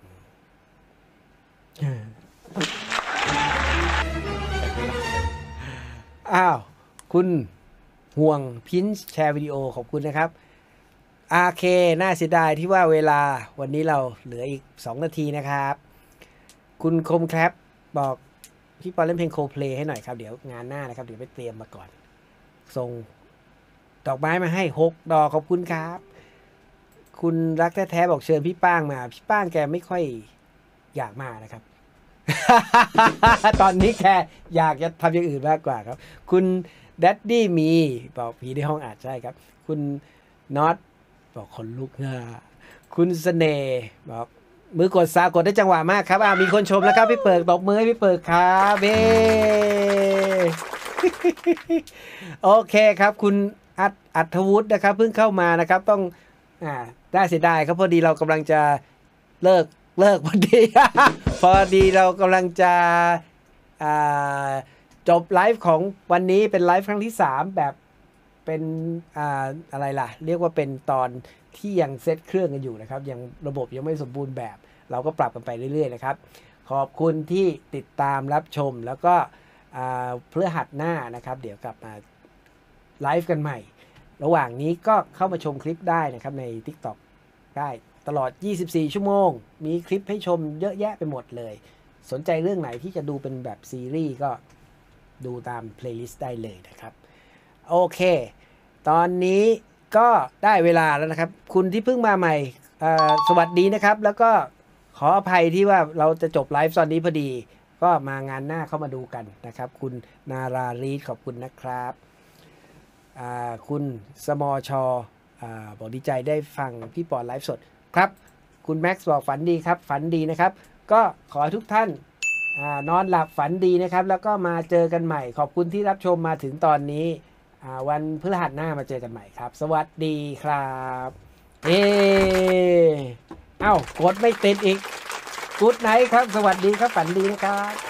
อ้าวคุณห่วงพินช์แชร์วิดีโอขอบคุณนะครับRK น่าเสียดายที่ว่าเวลาวันนี้เราเหลืออีก2นาทีนะครับคุณคมแคปบอกพี่ปอเล่นเพลงโคเพลย์ให้หน่อยครับเดี๋ยวงานหน้านะครับเดี๋ยวไปเตรียมมาก่อนส่งดอกไม้มาให้6 ดอกขอบคุณครับคุณรักแท้ๆบอกเชิญพี่ป้างมาพี่ป้างแกไม่ค่อยอยากมานะครับ ตอนนี้แกอยากจะทำอย่างอื่นมากกว่าครับคุณแดดดี้มีบอกผีในห้องอัดใช่ครับคุณน็อตบอกคนลุกคุณเสน่ห์บอกมือกดสากดได้จังหวะมากครับมีคนชมแล้วครับพี่เปิดตบมือให้พี่เปิดครับเบ้ โอเคครับคุณอัธวุฒินะครับเพิ่งเข้ามานะครับต้องได้เสียดายครับพอดีเรากำลังจะเลิกพอดี พอดีเรากำลังจะจบไลฟ์ของวันนี้เป็นไลฟ์ครั้งที่3แบบเป็นอะไรล่ะเรียกว่าเป็นตอนที่ยังเซตเครื่องกันอยู่นะครับยังระบบยังไม่สมบูรณ์แบบเราก็ปรับกันไปเรื่อยๆนะครับขอบคุณที่ติดตามรับชมแล้วก็พฤหัสหน้านะครับเดี๋ยวกลับมาไลฟ์กันใหม่ระหว่างนี้ก็เข้ามาชมคลิปได้นะครับใน TikTok ได้ตลอด24ชั่วโมงมีคลิปให้ชมเยอะแยะไปหมดเลยสนใจเรื่องไหนที่จะดูเป็นแบบซีรีส์ก็ดูตามเพลย์ลิสต์ได้เลยนะครับโอเคตอนนี้ก็ได้เวลาแล้วนะครับคุณที่เพิ่งมาใหม่สวัสดีนะครับแล้วก็ขออภัยที่ว่าเราจะจบไลฟ์ตอนนี้พอดีก็มางานหน้าเข้ามาดูกันนะครับคุณนารารีดขอบคุณนะครับคุณสมอชบอกดีใจได้ฟังพี่ปอนไลฟ์สดครับคุณแม็กซ์บอกฝันดีครับฝันดีนะครับก็ขอให้ทุกท่านนอนหลับฝันดีนะครับแล้วก็มาเจอกันใหม่ขอบคุณที่รับชมมาถึงตอนนี้วันพฤหัสหน้ามาเจอกันใหม่ครับ สวัสดีครับเอ้ากดไม่ติดอีกกู๊ดไนท์ครับ สวัสดีครับฝันดีนะครับ